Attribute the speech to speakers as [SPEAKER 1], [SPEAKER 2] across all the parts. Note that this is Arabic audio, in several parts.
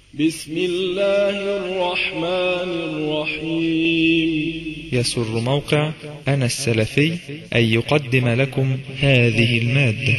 [SPEAKER 1] بسم الله الرحمن الرحيم.
[SPEAKER 2] يسر موقع أنا السلفي أن يقدم لكم هذه المادة.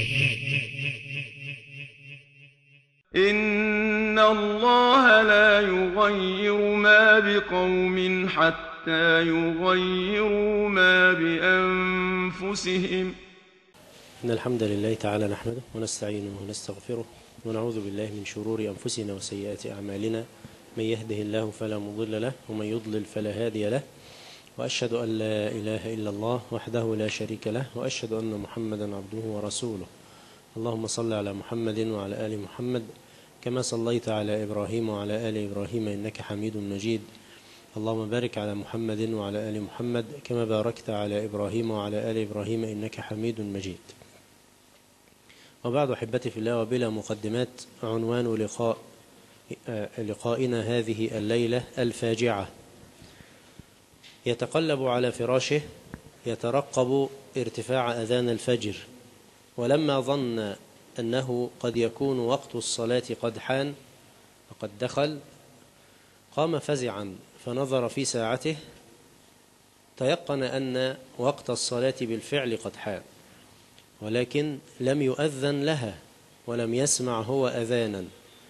[SPEAKER 3] إن الله لا يغير ما بقوم حتى يغيروا ما بأنفسهم.
[SPEAKER 4] إن الحمد لله تعالى نحمده ونستعينه ونستغفره ونعوذ بالله من شرور أنفسنا وسيئات أعمالنا، من يهده الله فلا مضل له ومن يضلل فلا هادي له، وأشهد أن لا إله إلا الله وحده لا شريك له، وأشهد أن محمدا عبده ورسوله. اللهم صل على محمد وعلى آل محمد كما صليت على إبراهيم وعلى آل إبراهيم إنك حميد مجيد. اللهم بارك على محمد وعلى آل محمد كما باركت على إبراهيم وعلى آل إبراهيم إنك حميد مجيد. وبعد أحبتي في الله، وبلا مقدمات، عنوان لقائنا هذه الليلة الفاجعة. يتقلب على فراشه يترقب ارتفاع أذان الفجر، ولما ظن أنه قد يكون وقت الصلاة قد حان وقد دخل، قام فزعا فنظر في ساعته، تيقن أن وقت الصلاة بالفعل قد حان، ولكن لم يؤذن لها ولم يسمع هو أذانا،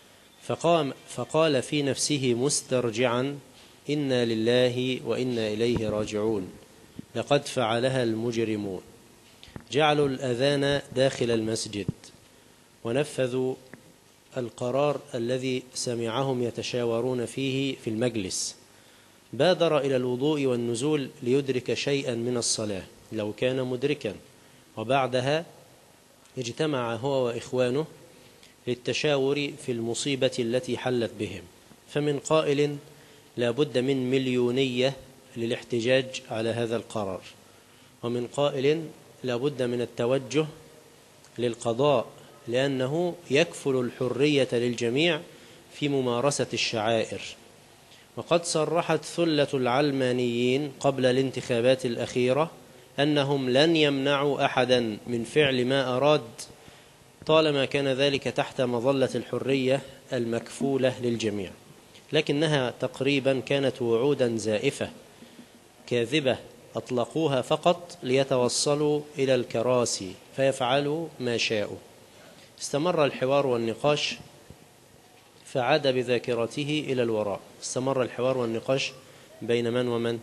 [SPEAKER 4] فقال في نفسه مسترجعا: إنا لله وإنا إليه راجعون، لقد فعلها المجرمون. جعلوا الأذان داخل المسجد ونفذوا القرار الذي سمعهم يتشاورون فيه في المجلس. بادر إلى الوضوء والنزول ليدرك شيئا من الصلاة لو كان مدركا، وبعدها اجتمع هو وإخوانه للتشاور في المصيبة التي حلت بهم. فمن قائل لا بد من مليونية للاحتجاج على هذا القرار، ومن قائل لا بد من التوجه للقضاء، لأنه يكفل الحرية للجميع في ممارسة الشعائر. وقد صرحت ثلة العلمانيين قبل الانتخابات الأخيرة أنهم لن يمنعوا أحدا من فعل ما أراد طالما كان ذلك تحت مظلة الحرية المكفولة للجميع، لكنها تقريبا كانت وعودا زائفة كاذبة أطلقوها فقط ليتوصلوا إلى الكراسي فيفعلوا ما شاءوا. استمر الحوار والنقاش فعاد بذاكرته إلى الوراء. استمر الحوار والنقاش بين من ومن؟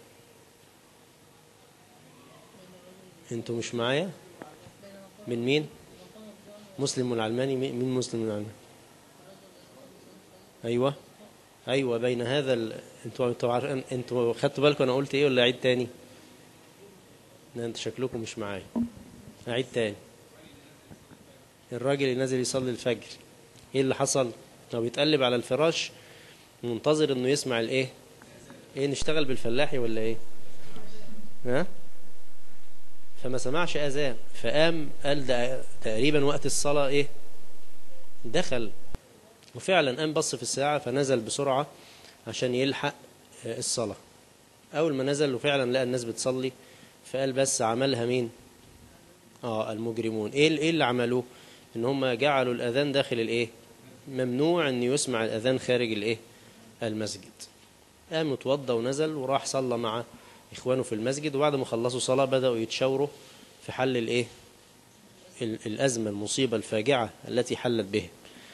[SPEAKER 4] انتوا مش معايا؟ من مين؟ مسلم والعلماني. مين مسلم والعلماني؟ ايوه بين هذا انتوا خدتوا بالكم انا قلت ايه ولا اعيد تاني؟ لا، انتوا شكلكم مش معايا. اعيد تاني. الراجل اللي نازل يصلي الفجر ايه اللي حصل؟ هو بيتقلب على الفراش منتظر انه يسمع الايه؟ ايه، نشتغل بالفلاحي ولا ايه؟ ها؟ فما سمعش أذان، فقام قال ده تقريبا وقت الصلاة ايه؟ دخل. وفعلا قام بص في الساعة فنزل بسرعة عشان يلحق الصلاة. أول ما نزل وفعلا لقى الناس بتصلي، فقال بس عملها مين؟ المجرمون. ايه اللي عملوه؟ ان هم جعلوا الأذان داخل الايه؟ ممنوع ان يسمع الأذان خارج الايه؟ المسجد. قام اتوضى ونزل وراح صلى مع إخوانه في المسجد، وبعد ما خلصوا صلاة بدأوا يتشاوروا في حل الايه؟ الأزمة، المصيبة الفاجعة التي حلت به.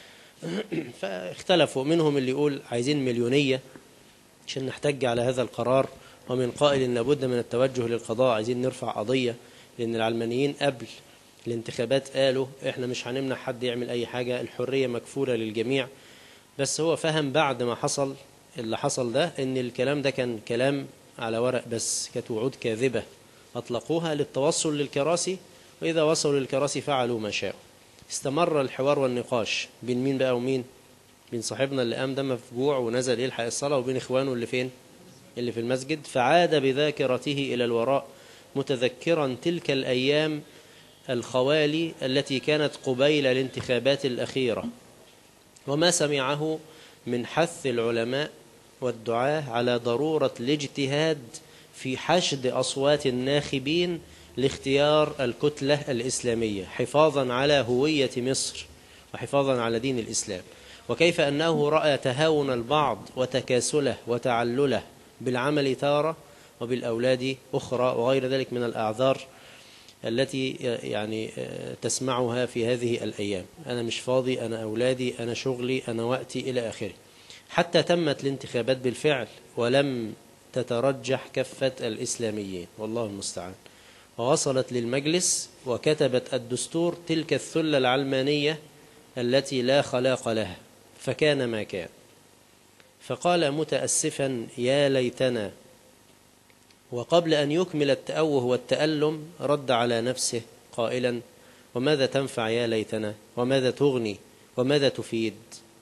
[SPEAKER 4] فاختلفوا، منهم اللي يقول عايزين مليونية عشان نحتج على هذا القرار، ومن قائل إن لابد من التوجه للقضاء، عايزين نرفع قضية، لأن العلمانيين قبل الانتخابات قالوا إحنا مش هنمنع حد يعمل أي حاجة، الحرية مكفولة للجميع. بس هو فهم بعد ما حصل اللي حصل ده إن الكلام ده كان كلام على ورق بس، كانت وعود كاذبة أطلقوها للتوصل للكراسي، وإذا وصلوا للكراسي فعلوا ما شاءوا. استمر الحوار والنقاش بين مين بقى ومين؟ بين صاحبنا اللي قام ده مفجوع ونزل يلحق الصلاة، وبين إخوانه اللي فين؟ اللي في المسجد. فعاد بذاكرته إلى الوراء متذكرا تلك الأيام الخوالي التي كانت قبيل الانتخابات الأخيرة، وما سمعه من حث العلماء والدعاة على ضرورة الاجتهاد في حشد أصوات الناخبين لاختيار الكتلة الإسلامية حفاظا على هوية مصر وحفاظا على دين الإسلام. وكيف أنه رأى تهاون البعض وتكاسله وتعلله بالعمل تارة وبالأولاد أخرى وغير ذلك من الأعذار التي يعني تسمعها في هذه الأيام. أنا مش فاضي، أنا أولادي، أنا شغلي، أنا وقتي، إلى آخره. حتى تمت الانتخابات بالفعل ولم تترجح كفة الإسلاميين والله المستعان، ووصلت للمجلس وكتبت الدستور تلك الثلة العلمانية التي لا خلاق لها، فكان ما كان. فقال متأسفا يا ليتنا، وقبل أن يكمل التأوه والتألم رد على نفسه قائلا وماذا تنفع يا ليتنا، وماذا تغني، وماذا تفيد؟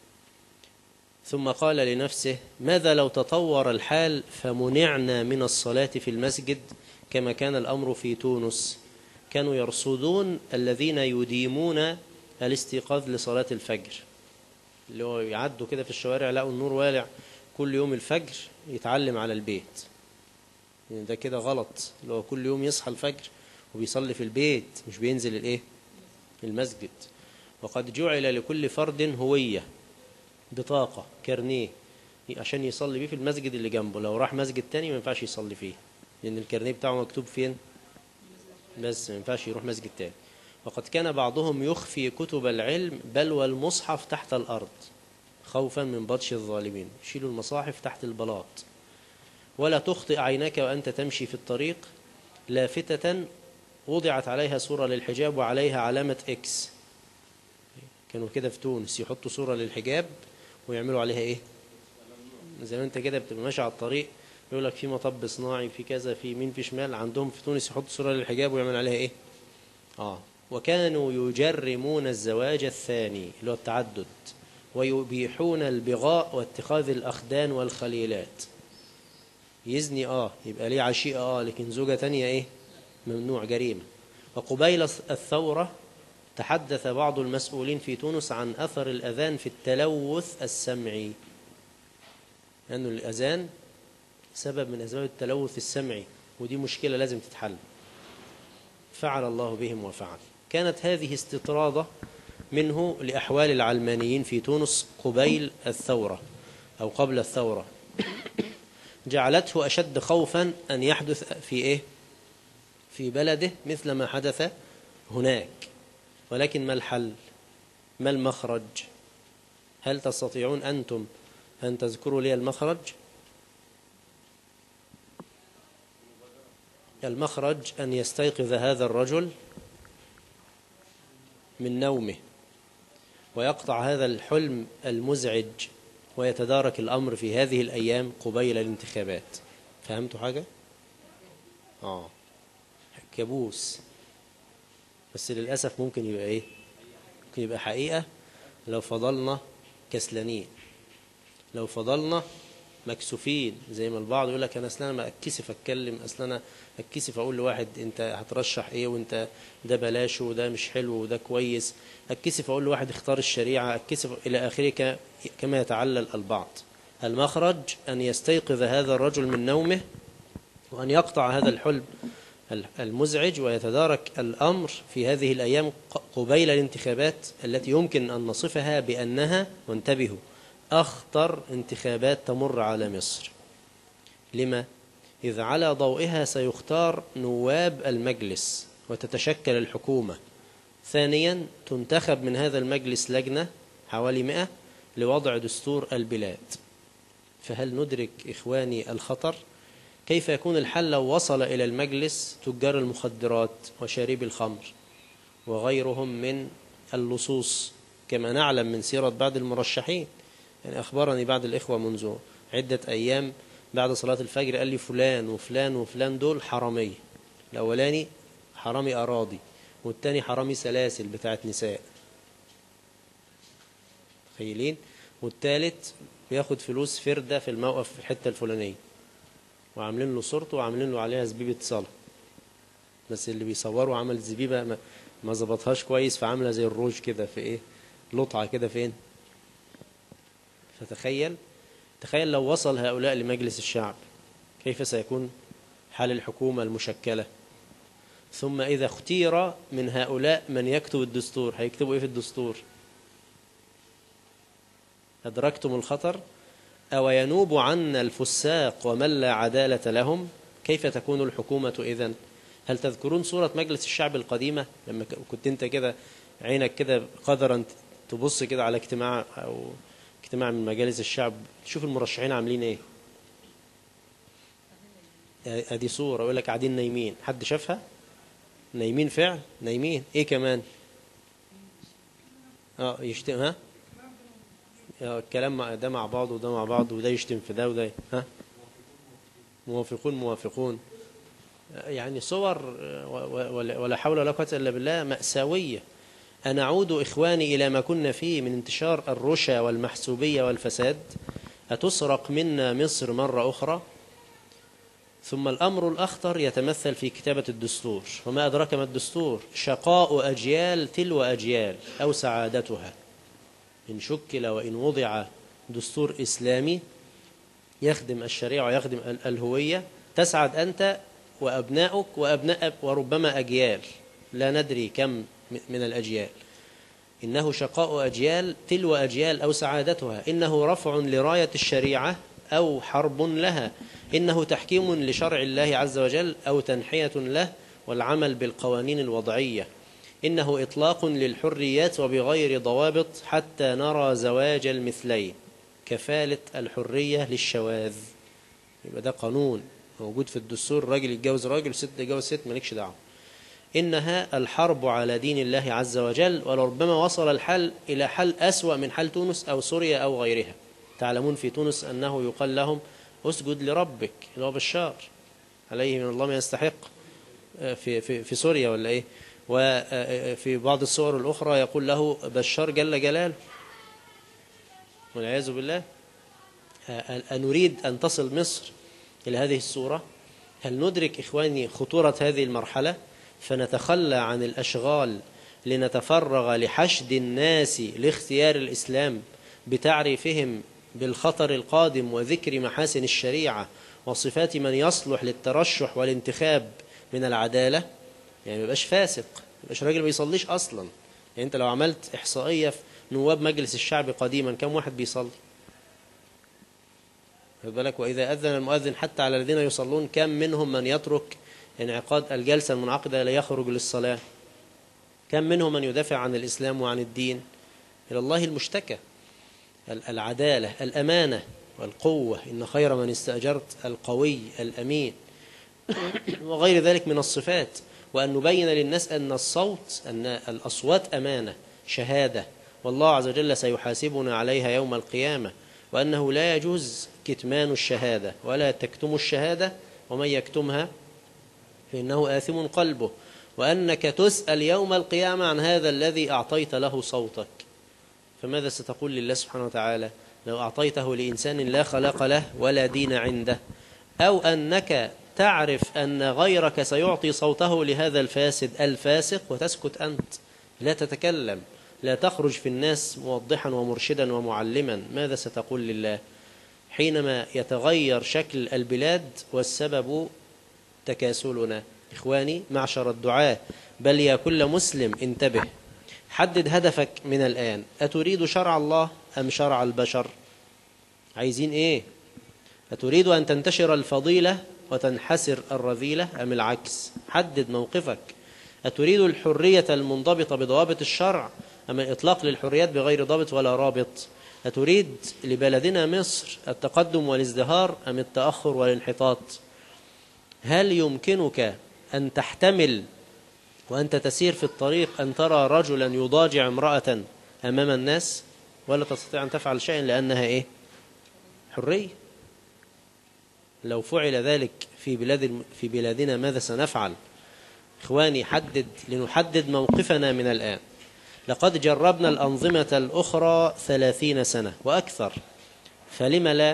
[SPEAKER 4] ثم قال لنفسه ماذا لو تطور الحال فمنعنا من الصلاة في المسجد كما كان الأمر في تونس. كانوا يرصدون الذين يديمون الاستيقاظ لصلاة الفجر، اللي هو يعدوا كده في الشوارع لقوا النور والع كل يوم الفجر يتعلم على البيت. يعني ده كده غلط، اللي هو كل يوم يصحى الفجر وبيصلي في البيت مش بينزل المسجد. وقد جعل لكل فرد هوية، بطاقة، كارنيه عشان يصلي بيه في المسجد اللي جنبه. لو راح مسجد تاني ما ينفعش يصلي فيه لأن الكارنيه بتاعه مكتوب فين، بس ما ينفعش يروح مسجد تاني. وقد كان بعضهم يخفي كتب العلم بل والمصحف تحت الأرض خوفا من بطش الظالمين، يشيلوا المصاحف تحت البلاط. ولا تخطئ عينك وأنت تمشي في الطريق لافتة وضعت عليها صورة للحجاب وعليها علامة إكس. كانوا كده في تونس يحطوا صورة للحجاب ويعملوا عليها زي ما انت كده بتبقى ماشي على الطريق يقول لك في مطب صناعي، في كذا، في يمين، في شمال. عندهم في تونس يحطوا صورة للحجاب ويعمل عليها وكانوا يجرمون الزواج الثاني اللي هو التعدد، ويبيحون البغاء واتخاذ الأخدان والخليلات. يزني يبقى ليه عشيقة لكن زوجة تانية ممنوع، جريمة. وقبيل الثورة تحدث بعض المسؤولين في تونس عن أثر الأذان في التلوث السمعي، لأنه الأذان سبب من أسباب التلوث السمعي، ودي مشكلة لازم تتحل. فعل الله بهم وفعل. كانت هذه استطرادة منه لأحوال العلمانيين في تونس قبيل الثورة أو قبل الثورة، جعلته أشد خوفا أن يحدث في بلده مثل ما حدث هناك. ولكن ما الحل؟ ما المخرج؟ هل تستطيعون أنتم أن تذكروا لي المخرج؟ المخرج أن يستيقظ هذا الرجل من نومه ويقطع هذا الحلم المزعج ويتدارك الأمر في هذه الأيام قبيل الانتخابات. فهمتوا حاجة؟ كابوس، بس للأسف ممكن يبقى ممكن يبقى حقيقة لو فضلنا كسلانين، لو فضلنا مكسوفين. زي ما البعض يقول لك أنا أصلا ما أتكسف أتكلم، أصلا أنا أتكسف أقول لواحد أنت هترشح وأنت ده بلاشه وده مش حلو وده كويس، أتكسف أقول لواحد اختار الشريعة، أتكسف إلى آخره كما يتعلل البعض. المخرج أن يستيقظ هذا الرجل من نومه وأن يقطع هذا الحلم المزعج ويتدارك الأمر في هذه الأيام قبيل الانتخابات التي يمكن أن نصفها بأنها، وانتبهوا، أخطر انتخابات تمر على مصر. لما؟ إذ على ضوئها سيختار نواب المجلس وتتشكل الحكومة. ثانيا تنتخب من هذا المجلس لجنة حوالي 100 لوضع دستور البلاد. فهل ندرك إخواني الخطر؟ كيف يكون الحل لو وصل إلى المجلس تجار المخدرات وشاربي الخمر وغيرهم من اللصوص كما نعلم من سيرة بعض المرشحين؟ يعني أخبرني بعض الإخوة منذ عدة أيام بعد صلاة الفجر قال لي فلان وفلان وفلان دول حرامية. الأولاني حرامي أراضي والتاني حرامي سلاسل بتاعت نساء، تخيلين، والتالت بياخد فلوس فردة في الموقف في الحتة الفلانية وعاملين له صورته وعاملين له عليها زبيبة صلاة، بس اللي بيصوروا عمل زبيبة ما ظبطهاش كويس فعاملة زي الروج كده في لطعة كده فين. فتخيل لو وصل هؤلاء لمجلس الشعب كيف سيكون حال الحكومة المشكلة. ثم إذا اختير من هؤلاء من يكتب الدستور هيكتبوا في الدستور؟ أدركتم الخطر؟ أو ينوب عنا الفساق ومن لا عدالة لهم؟ كيف تكون الحكومة إذن؟ هل تذكرون صورة مجلس الشعب القديمة لما كنت أنت كده عينك كده قدرا تبص كده على اجتماع أو اجتماع من مجالس الشعب، تشوف المرشحين عاملين إيه؟ أدي صورة يقول لك قاعدين نايمين. حد شافها؟ نايمين فعل؟ نايمين إيه كمان؟ يشتم. ها؟ الكلام ده مع بعض وده مع بعض، وده يشتم في ده وده. ها؟ موافقون. يعني صور ولا حول ولا قوة إلا بالله مأساوية. أن أعود إخواني إلى ما كنا فيه من انتشار الرشا والمحسوبية والفساد. أتسرق منا مصر مرة أخرى. ثم الأمر الأخطر يتمثل في كتابة الدستور. وما أدرك ما الدستور؟ شقاء أجيال تلو أجيال أو سعادتها. إن شكل وإن وضع دستور إسلامي يخدم الشريعة ويخدم الهوية، تسعد أنت وأبناؤك وأبناء وربما أجيال لا ندري كم من الأجيال. إنه شقاء أجيال تلو أجيال أو سعادتها. إنه رفع لراية الشريعة أو حرب لها. إنه تحكيم لشرع الله عز وجل أو تنحية له والعمل بالقوانين الوضعية. إنه إطلاق للحريات وبغير ضوابط حتى نرى زواج المثلين. كفالة الحرية للشواذ. يبقى ده قانون موجود في الدستور، راجل يتجوز راجل وست يتجوز ست، مالكش دعوة. إنها الحرب على دين الله عز وجل، ولربما وصل الحل إلى حل أسوأ من حل تونس أو سوريا أو غيرها. تعلمون في تونس أنه يقال لهم أسجد لربك، اللي هو بشار عليه من الله ما يستحق. في سوريا ولا إيه؟ وفي بعض الصور الأخرى يقول له بشار جل جلاله والعياذ بالله. أنريد أن تصل مصر إلى هذه الصورة؟ هل ندرك إخواني خطورة هذه المرحلة فنتخلى عن الأشغال لنتفرغ لحشد الناس لاختيار الإسلام بتعريفهم بالخطر القادم وذكر محاسن الشريعة وصفات من يصلح للترشح والانتخاب من العدالة؟ يعني ما يبقاش فاسق، ما يبقاش راجل ما بيصليش أصلا. يعني أنت لو عملت إحصائية في نواب مجلس الشعب قديما كم واحد بيصلي؟ خد بالك. وإذا أذن المؤذن حتى على الذين يصلون كم منهم من يترك انعقاد الجلسة المنعقدة ليخرج للصلاة؟ كم منهم من يدافع عن الإسلام وعن الدين؟ إلى الله المشتكى. العدالة، الأمانة والقوة. إن خير من استأجرت القوي الأمين وغير ذلك من الصفات. وأن نبين للناس أن الصوت، أن الأصوات أمانة شهادة، والله عز وجل سيحاسبنا عليها يوم القيامة. وأنه لا يجوز كتمان الشهادة ولا تكتم الشهادة، ومن يكتمها فإنه آثم قلبه. وأنك تسأل يوم القيامة عن هذا الذي أعطيت له صوتك. فماذا ستقول لله سبحانه وتعالى لو أعطيته لإنسان لا خلق له ولا دين عنده؟ أو أنك تعرف أن غيرك سيعطي صوته لهذا الفاسق وتسكت أنت، لا تتكلم، لا تخرج في الناس موضحا ومرشدا ومعلما. ماذا ستقول لله حينما يتغير شكل البلاد والسبب تكاسلنا؟ إخواني معشر الدعاة، بل يا كل مسلم انتبه، حدد هدفك من الآن. أتريد شرع الله أم شرع البشر؟ عايزين إيه؟ أتريد أن تنتشر الفضيلة وتنحسر الرذيلة أم العكس؟ حدد موقفك. أتريد الحرية المنضبطة بضوابط الشرع أم الإطلاق للحريات بغير ضابط ولا رابط؟ أتريد لبلدنا مصر التقدم والازدهار أم التأخر والانحطاط؟ هل يمكنك أن تحتمل وأنت تسير في الطريق أن ترى رجلا يضاجع امرأة أمام الناس؟ ولا تستطيع أن تفعل شيئا لأنها إيه؟ حرية. لو فعل ذلك في بلادنا ماذا سنفعل؟ إخواني لنحدد موقفنا من الآن. لقد جربنا الأنظمة الأخرى 30 سنة وأكثر، فلما لا؟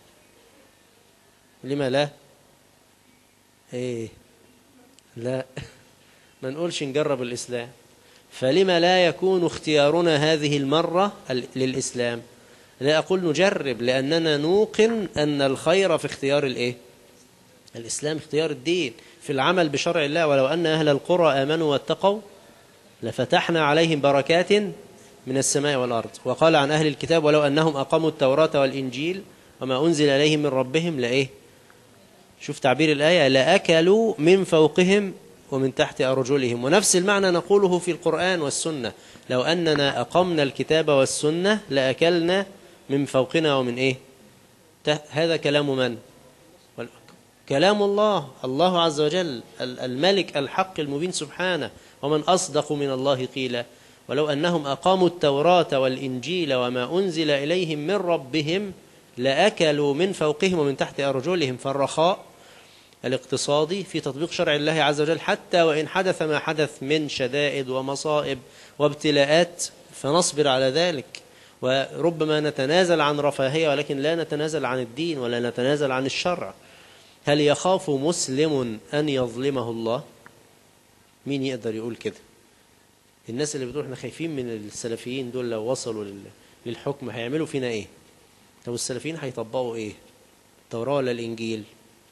[SPEAKER 4] لما لا؟ إيه؟ لا ما نقولش نجرب الإسلام. فلما لا يكون اختيارنا هذه المرة للإسلام؟ لا أقول نجرب، لأننا نوقن أن الخير في اختيار الإيه؟ الإسلام، اختيار الدين في العمل بشرع الله. ولو أن أهل القرى آمنوا واتقوا لفتحنا عليهم بركات من السماء والأرض. وقال عن أهل الكتاب ولو أنهم أقاموا التوراة والإنجيل وما أنزل إليهم من ربهم لإيه؟ شوف تعبير الآية، لأكلوا من فوقهم ومن تحت أرجلهم. ونفس المعنى نقوله في القرآن والسنة، لو أننا أقمنا الكتاب والسنة لأكلنا من فوقنا ومن إيه؟ هذا كلام من؟ كلام الله، الله عز وجل الملك الحق المبين سبحانه. ومن أصدق من الله قيلا. ولو أنهم أقاموا التوراة والإنجيل وما أنزل إليهم من ربهم لأكلوا من فوقهم ومن تحت أرجلهم. فالرخاء الاقتصادي في تطبيق شرع الله عز وجل، حتى وإن حدث ما حدث من شدائد ومصائب وابتلاءات فنصبر على ذلك. وربما نتنازل عن رفاهية ولكن لا نتنازل عن الدين ولا نتنازل عن الشرع. هل يخاف مسلم أن يظلمه الله؟ مين يقدر يقول كده؟ الناس اللي بتقول احنا خايفين من السلفيين دول لو وصلوا للحكم هيعملوا فينا ايه؟ طب السلفيين هيطبقوا ايه؟ التوراة ولا الإنجيل؟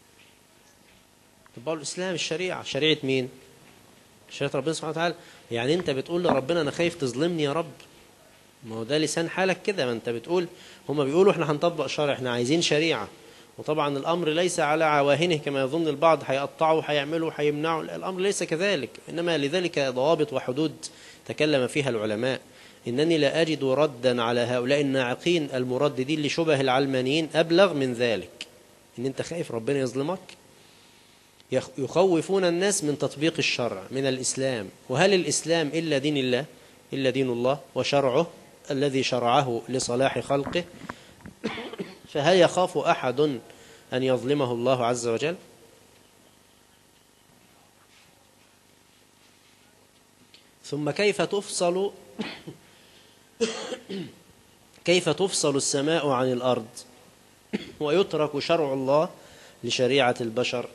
[SPEAKER 4] طبقوا الإسلام، الشريعة. شريعة مين؟ شريعة ربنا سبحانه وتعالى. يعني انت بتقول لربنا انا خايف تظلمني يا رب، ما هو ده لسان حالك كده. ما انت بتقول، هم بيقولوا احنا هنطبق شرع، احنا عايزين شريعة. وطبعا الأمر ليس على عواهنه كما يظن البعض، هيقطعوا هيعملوا هيمنعوا. الأمر ليس كذلك، إنما لذلك ضوابط وحدود تكلم فيها العلماء. إنني لا أجد ردا على هؤلاء الناعقين المرددين لشبه العلمانيين أبلغ من ذلك. إن أنت خايف ربنا يظلمك؟ يخوفون الناس من تطبيق الشرع من الإسلام. وهل الإسلام إلا دين الله؟ إلا دين الله وشرعه الذي شرعه لصلاح خلقه. فهل يخاف أحد أن يظلمه الله عز وجل؟ ثم كيف تفصل السماء عن الأرض ويترك شرع الله لشريعة البشر؟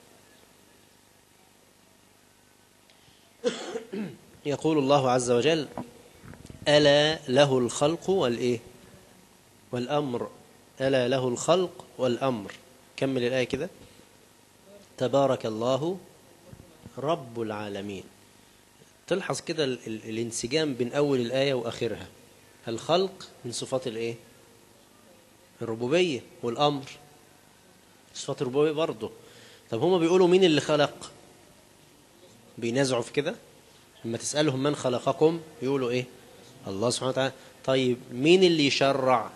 [SPEAKER 4] يقول الله عز وجل ألا له الخلق والإيه؟ والأمر. ألا له الخلق والأمر. كمل الآية كده، تبارك الله رب العالمين. تلحظ كده الانسجام بين أول الآية وآخرها. الخلق من صفات الإيه؟ الربوبية، والأمر صفات الربوبية برضه. طب هما بيقولوا مين اللي خلق؟ بينازعوا في كده. لما تسألهم من خلقكم يقولوا إيه؟ الله سبحانه وتعالى. طيب مين اللي يشرع؟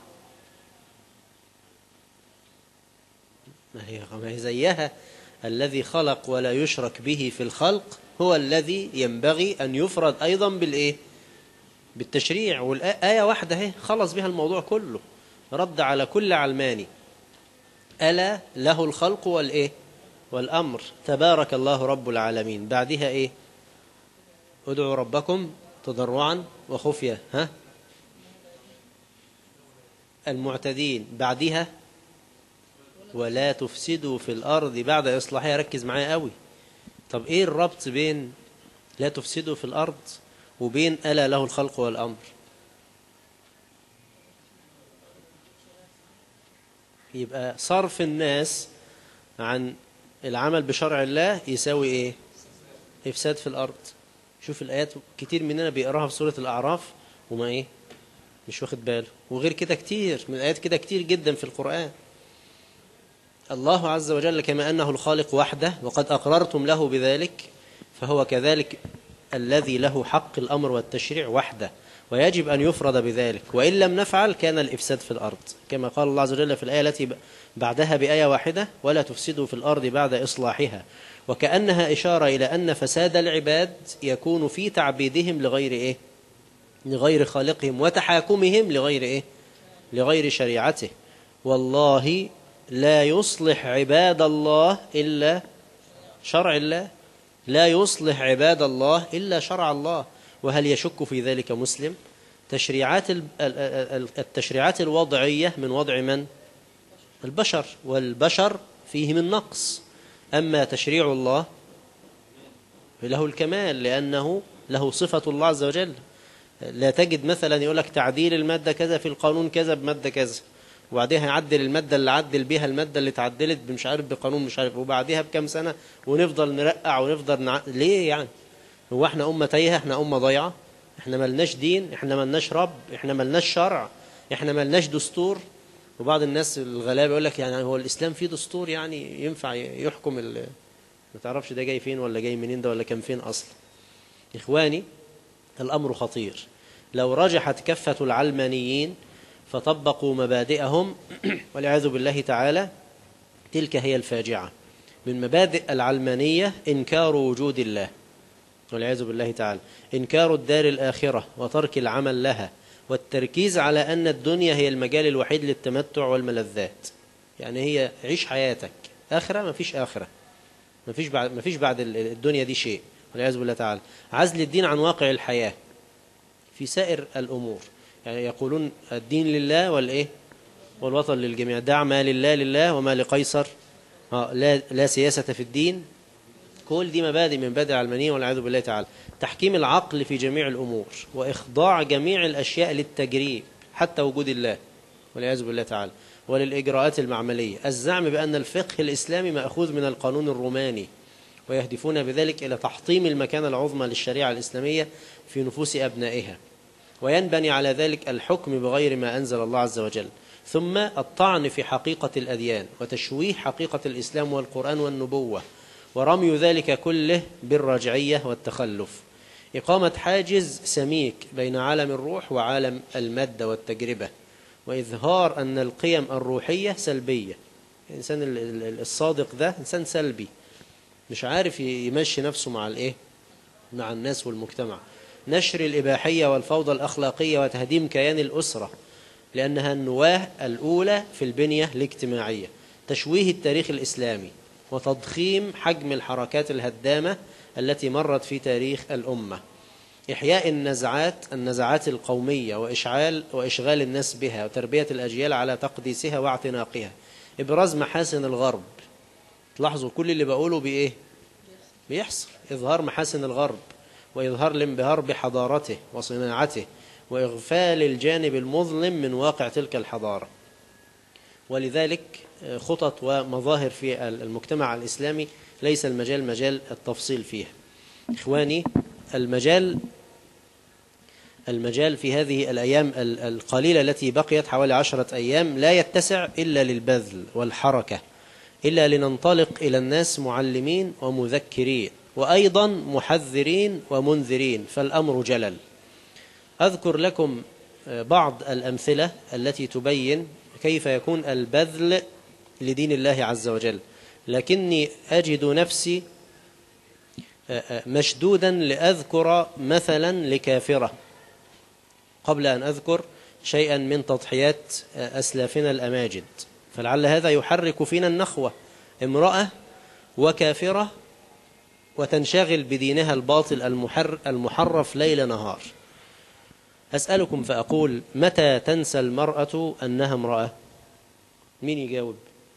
[SPEAKER 4] ما هي زيها. الذي خلق ولا يشرك به في الخلق هو الذي ينبغي أن يفرد أيضا بالإيه؟ بالتشريع. والآية واحدة اهي خلص بها الموضوع كله، رد على كل علماني. ألا له الخلق والإيه؟ والأمر. تبارك الله رب العالمين. بعدها إيه؟ ادعوا ربكم تضرعا وخفية. ها؟ المعتدين. بعدها ولا تفسدوا في الأرض بعد إصلاحها. ركز معايا قوي. طب إيه الربط بين لا تفسدوا في الأرض وبين ألا له الخلق والأمر؟ يبقى صرف الناس عن العمل بشرع الله يساوي إيه؟ إفساد في الأرض. شوف الآيات كتير مننا بيقراها في سورة الأعراف وما إيه؟ مش واخد باله. وغير كده كتير من الآيات كده كتير جدا في القرآن. الله عز وجل كما أنه الخالق وحده وقد أقررتم له بذلك، فهو كذلك الذي له حق الأمر والتشريع وحده، ويجب أن يفرد بذلك. وإن لم نفعل كان الإفساد في الأرض، كما قال الله عز وجل في الآية التي بعدها بآية واحدة ولا تفسدوا في الأرض بعد إصلاحها. وكأنها إشارة إلى أن فساد العباد يكون في تعبيدهم لغير إيه؟ لغير خالقهم، وتحاكمهم لغير إيه؟ لغير شريعته. والله لا يصلح عباد الله إلا شرع الله. لا يصلح عباد الله إلا شرع الله. وهل يشك في ذلك مسلم؟ التشريعات الوضعية من وضع من؟ البشر، والبشر فيه من نقص. أما تشريع الله له الكمال لأنه له صفة الله عز وجل. لا تجد مثلا يقول لك تعديل المادة كذا في القانون كذا بمادة كذا، وبعدها يعدل المادة اللي عدل بيها المادة اللي تعدلت مش عارف بقانون مش عارف، وبعدها بكم سنة ونفضل نرقع ونفضل ليه يعني؟ هو احنا أمة تايهة؟ احنا أمة ضيعة؟ احنا ملناش دين، احنا ملناش رب، احنا ملناش شرع، احنا ملناش دستور. وبعض الناس الغلابة يقول لك يعني هو الإسلام فيه دستور يعني ينفع يحكم ما تعرفش ده جاي فين ولا جاي منين ده ولا كان فين أصلا. إخواني الأمر خطير. لو رجحت كفة العلمانيين فطبقوا مبادئهم والعياذ بالله تعالى، تلك هي الفاجعة. من مبادئ العلمانية إنكار وجود الله والعياذ بالله تعالى، إنكار الدار الآخرة وترك العمل لها، والتركيز على أن الدنيا هي المجال الوحيد للتمتع والملذات. يعني هي عيش حياتك، آخرة مفيش آخرة، مفيش بعد الدنيا دي شيء والعياذ بالله تعالى. عزل الدين عن واقع الحياة في سائر الأمور. يعني يقولون الدين لله والإيه والوطن للجميع. دع ما لله لله وما لقيصر، لا سياسة في الدين. كل دي مبادئ من مبادئ العلمانية والعياذ بالله تعالى. تحكيم العقل في جميع الأمور وإخضاع جميع الأشياء للتجريب حتى وجود الله والعياذ بالله تعالى وللإجراءات المعملية. الزعم بأن الفقه الإسلامي مأخوذ من القانون الروماني، ويهدفون بذلك إلى تحطيم المكانة العظمى للشريعة الإسلامية في نفوس أبنائها، وينبني على ذلك الحكم بغير ما أنزل الله عز وجل. ثم الطعن في حقيقة الأديان وتشويه حقيقة الإسلام والقرآن والنبوة، ورمي ذلك كله بالرجعية والتخلف. إقامة حاجز سميك بين عالم الروح وعالم المادة والتجربة، وإظهار أن القيم الروحية سلبية. الإنسان الصادق ده إنسان سلبي، مش عارف يمشي نفسه مع الناس والمجتمع. نشر الإباحية والفوضى الأخلاقية وتهديم كيان الأسرة لأنها النواة الأولى في البنية الاجتماعية. تشويه التاريخ الإسلامي وتضخيم حجم الحركات الهدامة التي مرت في تاريخ الأمة. إحياء النزعات القومية وإشغال الناس بها، وتربية الأجيال على تقديسها واعتناقها. إبراز محاسن الغرب. تلاحظوا كل اللي بقوله بإيه؟ بيحصل إظهار محاسن الغرب، وإظهار الانبهار بحضارته وصناعته، وإغفال الجانب المظلم من واقع تلك الحضارة. ولذلك خطط ومظاهر في المجتمع الإسلامي ليس المجال مجال التفصيل فيها. إخواني المجال في هذه الأيام القليلة التي بقيت حوالي 10 أيام لا يتسع إلا للبذل والحركة، إلا لننطلق إلى الناس معلمين ومذكرين وأيضا محذرين ومنذرين، فالأمر جلل. أذكر لكم بعض الأمثلة التي تبين كيف يكون البذل لدين الله عز وجل، لكني أجد نفسي مشدودا لأذكر مثلا لكافرة قبل أن أذكر شيئا من تضحيات أسلافنا الأماجد، فلعل هذا يحرك فينا النخوة. امرأة وكافرة وتنشغل بدينها الباطل المحرف ليل نهار. أسألكم فأقول: متى تنسى المرأة أنها امرأة؟ مين يجاوب؟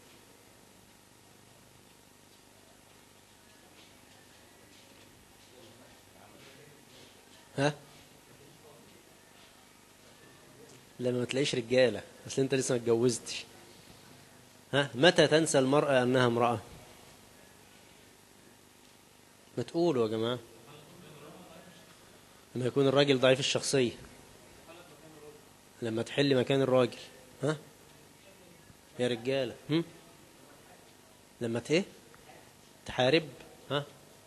[SPEAKER 4] ها؟ لما ما تلاقيش رجالة، بس انت لسه ما اتجوزتش. ها؟ متى تنسى المرأة أنها امرأة؟ ما تقولوا يا جماعة. لما يكون الراجل ضعيف الشخصية، لما تحل مكان الراجل. ها يا رجالة؟ لما تحارب. ها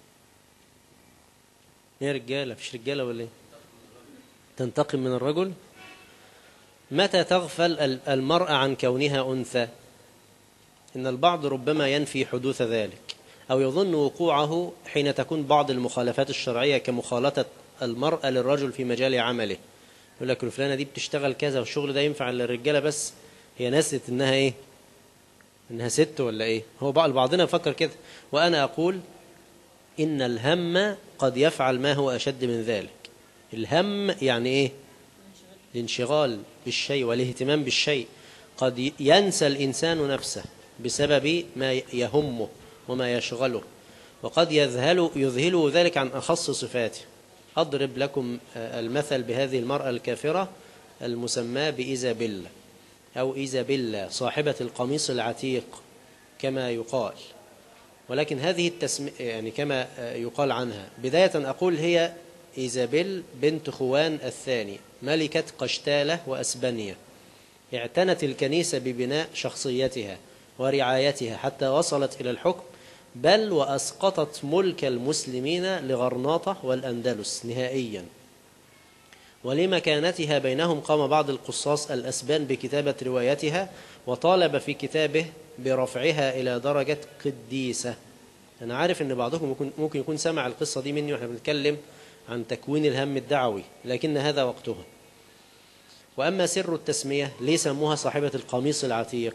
[SPEAKER 4] يا رجالة؟ مفيش رجالة ولا ايه؟ تنتقم من الرجل. متى تغفل المرأة عن كونها أنثى؟ إن البعض ربما ينفي حدوث ذلك أو يظن وقوعه حين تكون بعض المخالفات الشرعية كمخالطة المرأة للرجل في مجال عمله. يقول لك الفلانة دي بتشتغل كذا والشغل ده ينفع للرجالة بس، هي نست إنها إيه؟ إنها ست ولا إيه؟ هو بعضنا يفكر كده. وأنا أقول إن الهم قد يفعل ما هو أشد من ذلك. الهم يعني إيه؟ الانشغال بالشيء والاهتمام بالشيء. قد ينسى الإنسان نفسه بسبب ما يهمه وما يشغله، وقد يذهله ذلك عن أخص صفاته. أضرب لكم المثل بهذه المرأة الكافرة المسماة بإيزابيلا أو إيزابيلا، صاحبة القميص العتيق كما يقال، ولكن هذه يعني كما يقال عنها. بداية أقول هي إيزابيل بنت خوان الثاني ملكة قشتالة وأسبانيا اعتنت الكنيسة ببناء شخصيتها ورعايتها حتى وصلت إلى الحكم، بل وأسقطت ملك المسلمين لغرناطة والأندلس نهائيا. ولمكانتها بينهم قام بعض القصاص الأسبان بكتابة روايتها، وطالب في كتابه برفعها إلى درجة قديسة. أنا عارف أن بعضكم ممكن يكون سمع القصة دي مني وإحنا بنتكلم عن تكوين الهم الدعوي، لكن هذا وقتها. وأما سر التسمية ليه سموها صاحبة القميص العتيق؟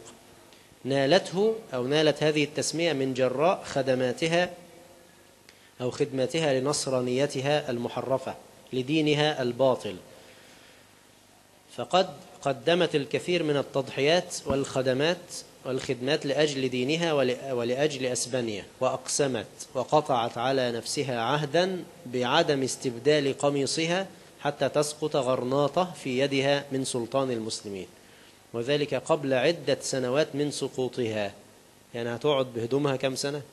[SPEAKER 4] نالت هذه التسمية من جراء خدماتها لنصرانيتها المحرفة لدينها الباطل، فقد قدمت الكثير من التضحيات والخدمات لأجل دينها ولأجل أسبانيا، وأقسمت وقطعت على نفسها عهدا بعدم استبدال قميصها حتى تسقط غرناطة في يدها من سلطان المسلمين، وذلك قبل عدة سنوات من سقوطها. يعني هتقعد بهدومها كم سنة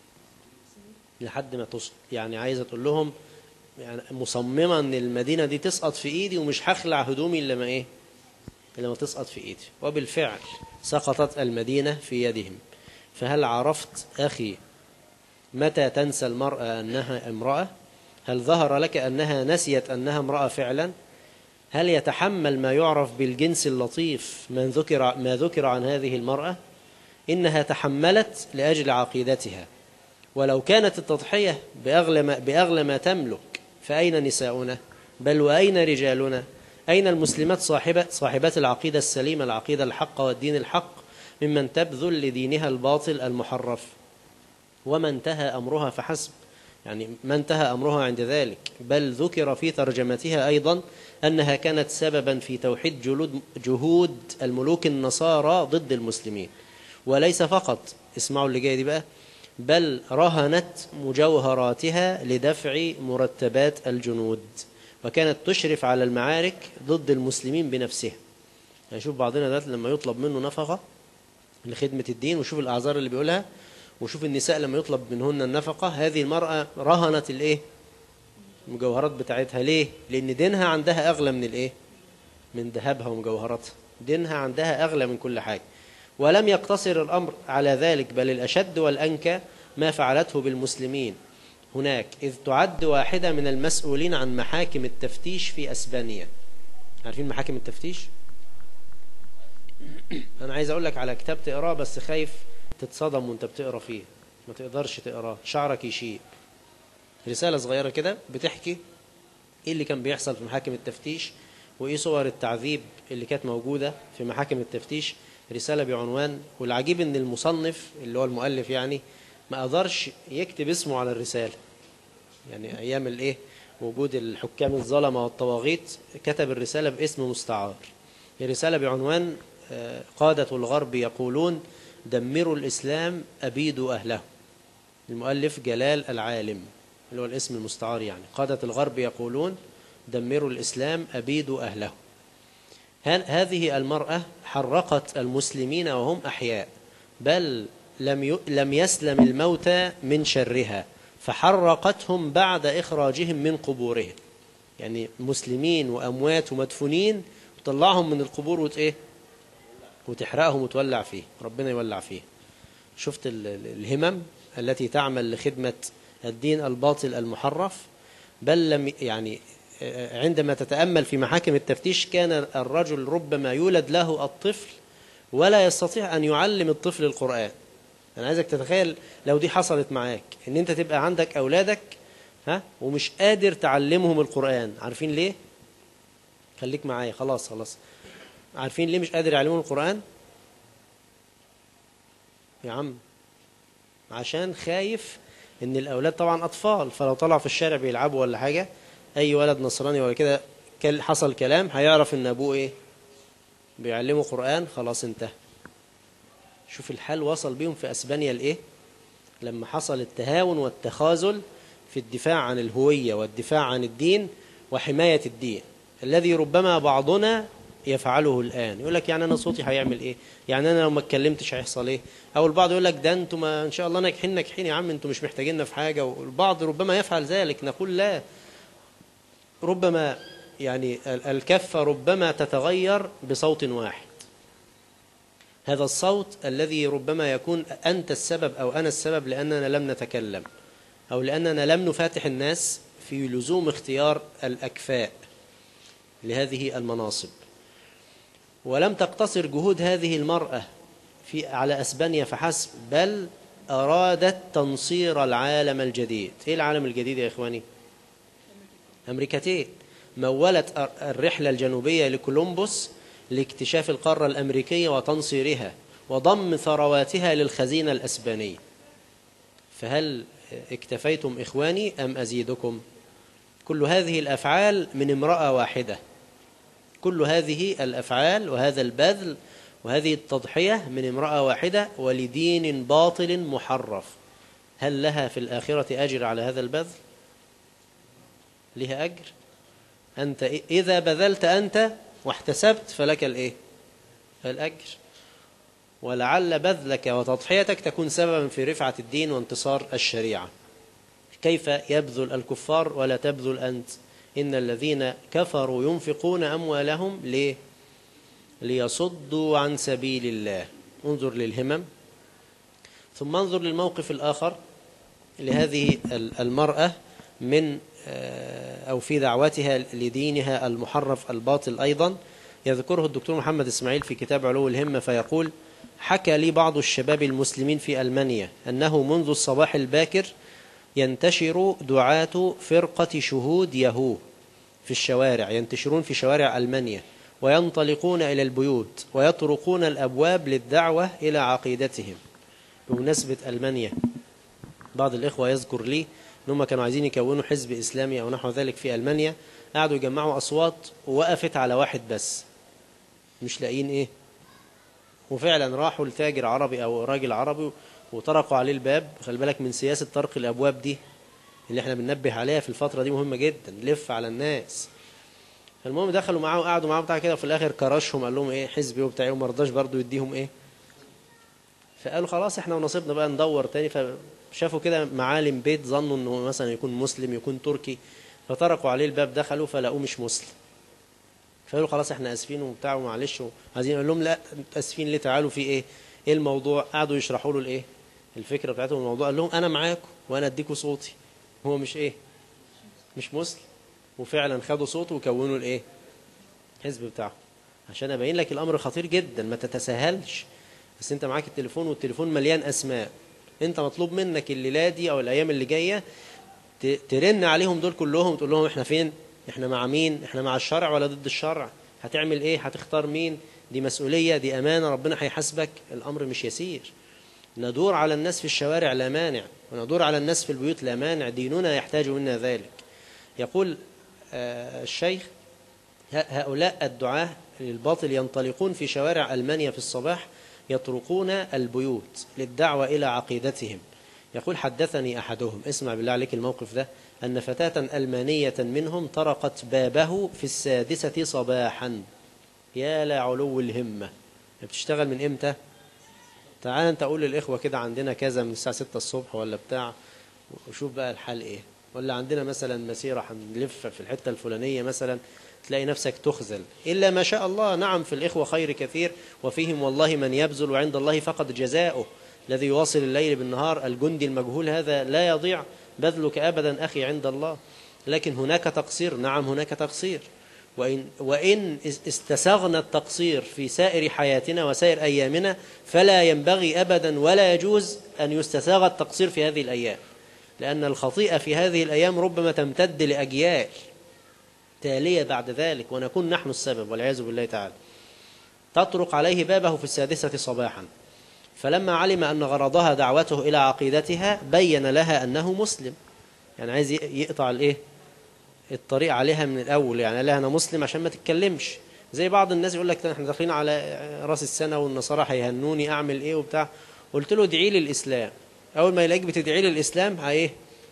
[SPEAKER 4] لحد ما تسقط؟ يعني عايزة تقول لهم يعني مصممة أن المدينة دي تسقط في إيدي ومش هخلع هدومي إلا ما تسقط في إيدي. وبالفعل سقطت المدينة في يدهم. فهل عرفت أخي متى تنسى المرأة أنها امرأة؟ هل ظهر لك أنها نسيت أنها امرأة فعلا؟ هل يتحمل ما يعرف بالجنس اللطيف ما ذكر عن هذه المرأة؟ إنها تحملت لأجل عقيدتها. ولو كانت التضحية بأغلى ما تملك فأين نساؤنا؟ بل وأين رجالنا؟ أين المسلمات صاحبات العقيدة السليمة، العقيدة الحق والدين الحق، ممن تبذل لدينها الباطل المحرف؟ وما انتهى أمرها فحسب، يعني ما انتهى أمرها عند ذلك، بل ذكر في ترجمتها أيضا أنها كانت سببا في توحيد جهود الملوك النصارى ضد المسلمين. وليس فقط، اسمعوا اللي جاي دي بقى، بل رهنت مجوهراتها لدفع مرتبات الجنود، وكانت تشرف على المعارك ضد المسلمين بنفسها. يعني شوف بعضنا دلوقتي لما يطلب منه نفقة لخدمة الدين، وشوف الأعذار اللي بيقولها، وشوف النساء لما يطلب منهن النفقة، هذه المرأة رهنت المجوهرات بتاعتها. ليه؟ لأن دينها عندها أغلى من ذهبها ومجوهراتها. دينها عندها أغلى من كل حاجة. ولم يقتصر الأمر على ذلك، بل الأشد والأنكى ما فعلته بالمسلمين هناك، إذ تعد واحدة من المسؤولين عن محاكم التفتيش في أسبانيا. عارفين محاكم التفتيش؟ أنا عايز أقول لك على كتاب تقراه، بس خايف تتصدم وانت بتقرا فيه، ما تقدرش تقراه، شعرك يشيب. رسالة صغيرة كده بتحكي إيه اللي كان بيحصل في محاكم التفتيش، وإيه صور التعذيب اللي كانت موجودة في محاكم التفتيش. رسالة بعنوان، والعجيب إن المصنف اللي هو المؤلف يعني ما قدرش يكتب اسمه على الرسالة. يعني أيام وجود الحكام الظلمة والطواغيت كتب الرسالة باسم مستعار. الرسالة بعنوان قادة الغرب يقولون دمروا الإسلام أبيدوا أهله. المؤلف جلال العالم اللي هو الاسم المستعار، يعني قادة الغرب يقولون دمروا الإسلام أبيدوا أهله. هذه المرأة حرقت المسلمين وهم أحياء، بل لم يسلم الموتى من شرها، فحرقتهم بعد إخراجهم من قبورهم. يعني مسلمين وأموات ومدفونين وطلعهم من القبور وتحرقهم وتولع فيه، ربنا يولع فيه. شفت الهمم التي تعمل لخدمة الدين الباطل المحرف. بل عندما تتأمل في محاكم التفتيش كان الرجل ربما يولد له الطفل ولا يستطيع أن يعلم الطفل القرآن. أنا عايزك تتخيل لو دي حصلت معاك، إن أنت تبقى عندك أولادك ومش قادر تعلمهم القرآن. عارفين ليه؟ خليك معايا، خلاص. عارفين ليه مش قادر يعلمهم القرآن؟ يا عم عشان خايف إن الأولاد طبعا أطفال، فلو طلعوا في الشارع بيلعبوا ولا حاجة، أي ولد نصراني ولا كده حصل كلام هيعرف إن أبوه بيعلمه قرآن، خلاص انتهى. شوف الحال وصل بيهم في أسبانيا لما حصل التهاون والتخاذل في الدفاع عن الهوية والدفاع عن الدين وحماية الدين، الذي ربما بعضنا يفعله الآن. يقول لك يعني أنا صوتي هيعمل إيه؟ يعني أنا لو ما اتكلمتش هيحصل إيه؟ أو البعض يقول لك ده أنتم إن شاء الله ناجحين يا عم، أنتم مش محتاجيننا في حاجة. والبعض ربما يفعل ذلك. نقول لا، ربما يعني الكفة ربما تتغير بصوت واحد. هذا الصوت الذي ربما يكون أنت السبب أو أنا السبب لأننا لم نتكلم، أو لأننا لم نفاتح الناس في لزوم اختيار الأكفاء لهذه المناصب. ولم تقتصر جهود هذه المرأة على أسبانيا فحسب، بل أرادت تنصير العالم الجديد. إيه العالم الجديد يا إخواني؟ أمريكتين. مولت الرحلة الجنوبية لكولومبوس لاكتشاف القارة الأمريكية وتنصيرها وضم ثرواتها للخزينة الأسبانية. فهل اكتفيتم إخواني أم أزيدكم؟ كل هذه الأفعال من امرأة واحدة، كل هذه الأفعال وهذا البذل وهذه التضحية من امرأة واحدة ولدين باطل محرف. هل لها في الآخرة أجر على هذا البذل؟ لها أجر. أنت إذا بذلت أنت واحتسبت فلك الإيه؟ الأجر. ولعل بذلك وتضحيتك تكون سببا في رفعة الدين وانتصار الشريعة. كيف يبذل الكفار ولا تبذل أنت؟ إن الذين كفروا ينفقون أموالهم ليه؟ ليصدوا عن سبيل الله. انظر للهمم. ثم انظر للموقف الآخر لهذه المرأة من أو في دعوتها لدينها المحرف الباطل. أيضا يذكره الدكتور محمد إسماعيل في كتاب علو الهمة فيقول: حكى لي بعض الشباب المسلمين في ألمانيا أنه منذ الصباح الباكر ينتشر دعاة فرقة شهود يهو في الشوارع، ينتشرون في شوارع ألمانيا وينطلقون إلى البيوت ويطرقون الأبواب للدعوة إلى عقيدتهم. بمناسبة ألمانيا، بعض الإخوة يذكر لي أنهم كانوا عايزين يكونوا حزب إسلامي أو نحو ذلك في ألمانيا، قعدوا يجمعوا أصوات ووقفت على واحد بس، مش لاقيين إيه، وفعلا راحوا لتاجر عربي أو راجل عربي وطرقوا عليه الباب. خلي بالك من سياسة طرق الأبواب دي اللي احنا بننبه عليها في الفترة دي، مهمة جدا، لف على الناس. فالمهم دخلوا معاه وقعدوا معاه بتاع كده، وفي الآخر كرشهم قال لهم إيه حزبي وبتاعي، وما رضاش برضه يديهم إيه. فقالوا خلاص احنا ونصيبنا بقى ندور تاني. فشافوا كده معالم بيت ظنوا انه مثلا يكون مسلم يكون تركي، فطرقوا عليه الباب، دخلوا فلقوه مش مسلم. فقالوا خلاص احنا اسفين وبتاع ومعلش عايزين. يقول لهم لا اسفين ليه، تعالوا في ايه الموضوع. قعدوا يشرحوا له الايه الفكره بتاعتهم الموضوع. قال لهم انا معاكم وانا اديكم صوتي، هو مش ايه مش مسلم. وفعلا خدوا صوته وكونوا الايه الحزب بتاعه. عشان ابين لك الامر خطير جدا، ما تتساهلش. بس انت معاك التليفون والتليفون مليان اسماء، انت مطلوب منك الليله دي او الايام اللي جايه ترن عليهم دول كلهم وتقول لهم احنا فين، احنا مع مين، احنا مع الشرع ولا ضد الشرع، هتعمل ايه، هتختار مين. دي مسؤوليه، دي امانه، ربنا هيحاسبك. الامر مش يسير. ندور على الناس في الشوارع لا مانع، وندور على الناس في البيوت لا مانع، ديننا يحتاج منا ذلك. يقول الشيخ: هؤلاء الدعاة للباطل ينطلقون في شوارع ألمانيا في الصباح يطرقون البيوت للدعوة إلى عقيدتهم. يقول: حدثني أحدهم، اسمع بالله عليك الموقف ده، أن فتاة ألمانية منهم طرقت بابه في 6 صباحا. يا لعلو الهمة. بتشتغل من إمتى؟ تعال أنت أقول للإخوة كده عندنا كذا من الساعة 6 الصبح ولا بتاع، وشوف بقى الحال إيه. ولا عندنا مثلا مسيرة هنلف في الحتة الفلانية مثلا، تلاقي نفسك تخزل. إلا ما شاء الله. نعم في الإخوة خير كثير، وفيهم والله من يبذل وعند الله فقد جزاؤه. الذي يواصل الليل بالنهار، الجندي المجهول هذا لا يضيع بذلك أبدا أخي عند الله. لكن هناك تقصير، نعم هناك تقصير. وإن استسغنا التقصير في سائر حياتنا وسائر أيامنا، فلا ينبغي أبدا ولا يجوز أن يستساغ التقصير في هذه الأيام، لأن الخطيئة في هذه الأيام ربما تمتد لأجيال تالية بعد ذلك، ونكون نحن السبب والعياذ بالله تعالى. تطرق عليه بابه في 6 صباحا، فلما علم أن غرضها دعوته إلى عقيدتها بين لها أنه مسلم. يعني عايز يقطع الطريق عليها من الأول، يعني قال لها أنا مسلم عشان ما تتكلمش. زي بعض الناس يقول لك احنا داخلين على راس السنة والنصارى هيهنوني، أعمل إيه وبتاع. قلت له ادعي لي الإسلام. أول ما يلاقيك بتدعي لي الإسلام إيه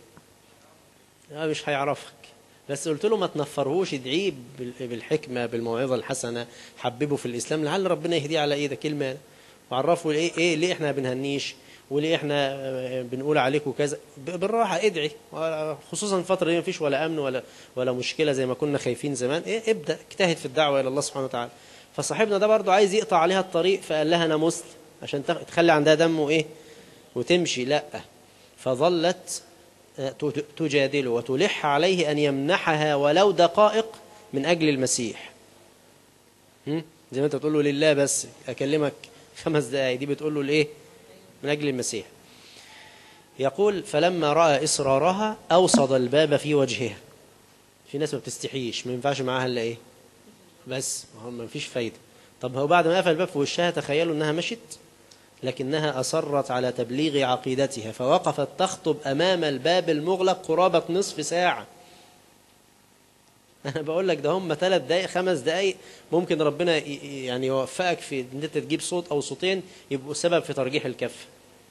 [SPEAKER 4] مش هيعرفك. بس قلت له ما تنفرهوش، ادعيه بالحكمة بالموعظة الحسنة، حببه في الإسلام لعل ربنا يهديه على إيدك. كلمة وعرفه إيه ليه إحنا ما بنهنيش، وليه احنا بنقول عليكم كذا. بالراحة ادعي، خصوصا الفترة دي مفيش ولا أمن ولا مشكلة زي ما كنا خايفين زمان. ابدأ اجتهد في الدعوة إلى الله سبحانه وتعالى. فصاحبنا ده برضو عايز يقطع عليها الطريق، فقال لها أنا مسلم عشان تخلي عندها دم وتمشي. لا، فظلت تجادله وتلح عليه أن يمنحها ولو دقائق من أجل المسيح. زي ما أنت بتقول له لله بس أكلمك 5 دقايق، دي بتقول له لإيه؟ من أجل المسيح. يقول فلما رأى إصرارها أوصد الباب في وجهها. في ناس ما بتستحيش، ما ينفعش معاها إلا إيه؟ بس ما فيش فايدة. طب هو بعد ما قفل الباب في وشها تخيلوا أنها مشت، لكنها أصرت على تبليغ عقيدتها، فوقفت تخطب أمام الباب المغلق قرابة نصف ساعة. أنا بقول لك ده هم 3 دقايق 5 دقايق ممكن ربنا يعني يوفقك في إن أنت تجيب صوت أو صوتين يبقوا سبب في ترجيح الكفة.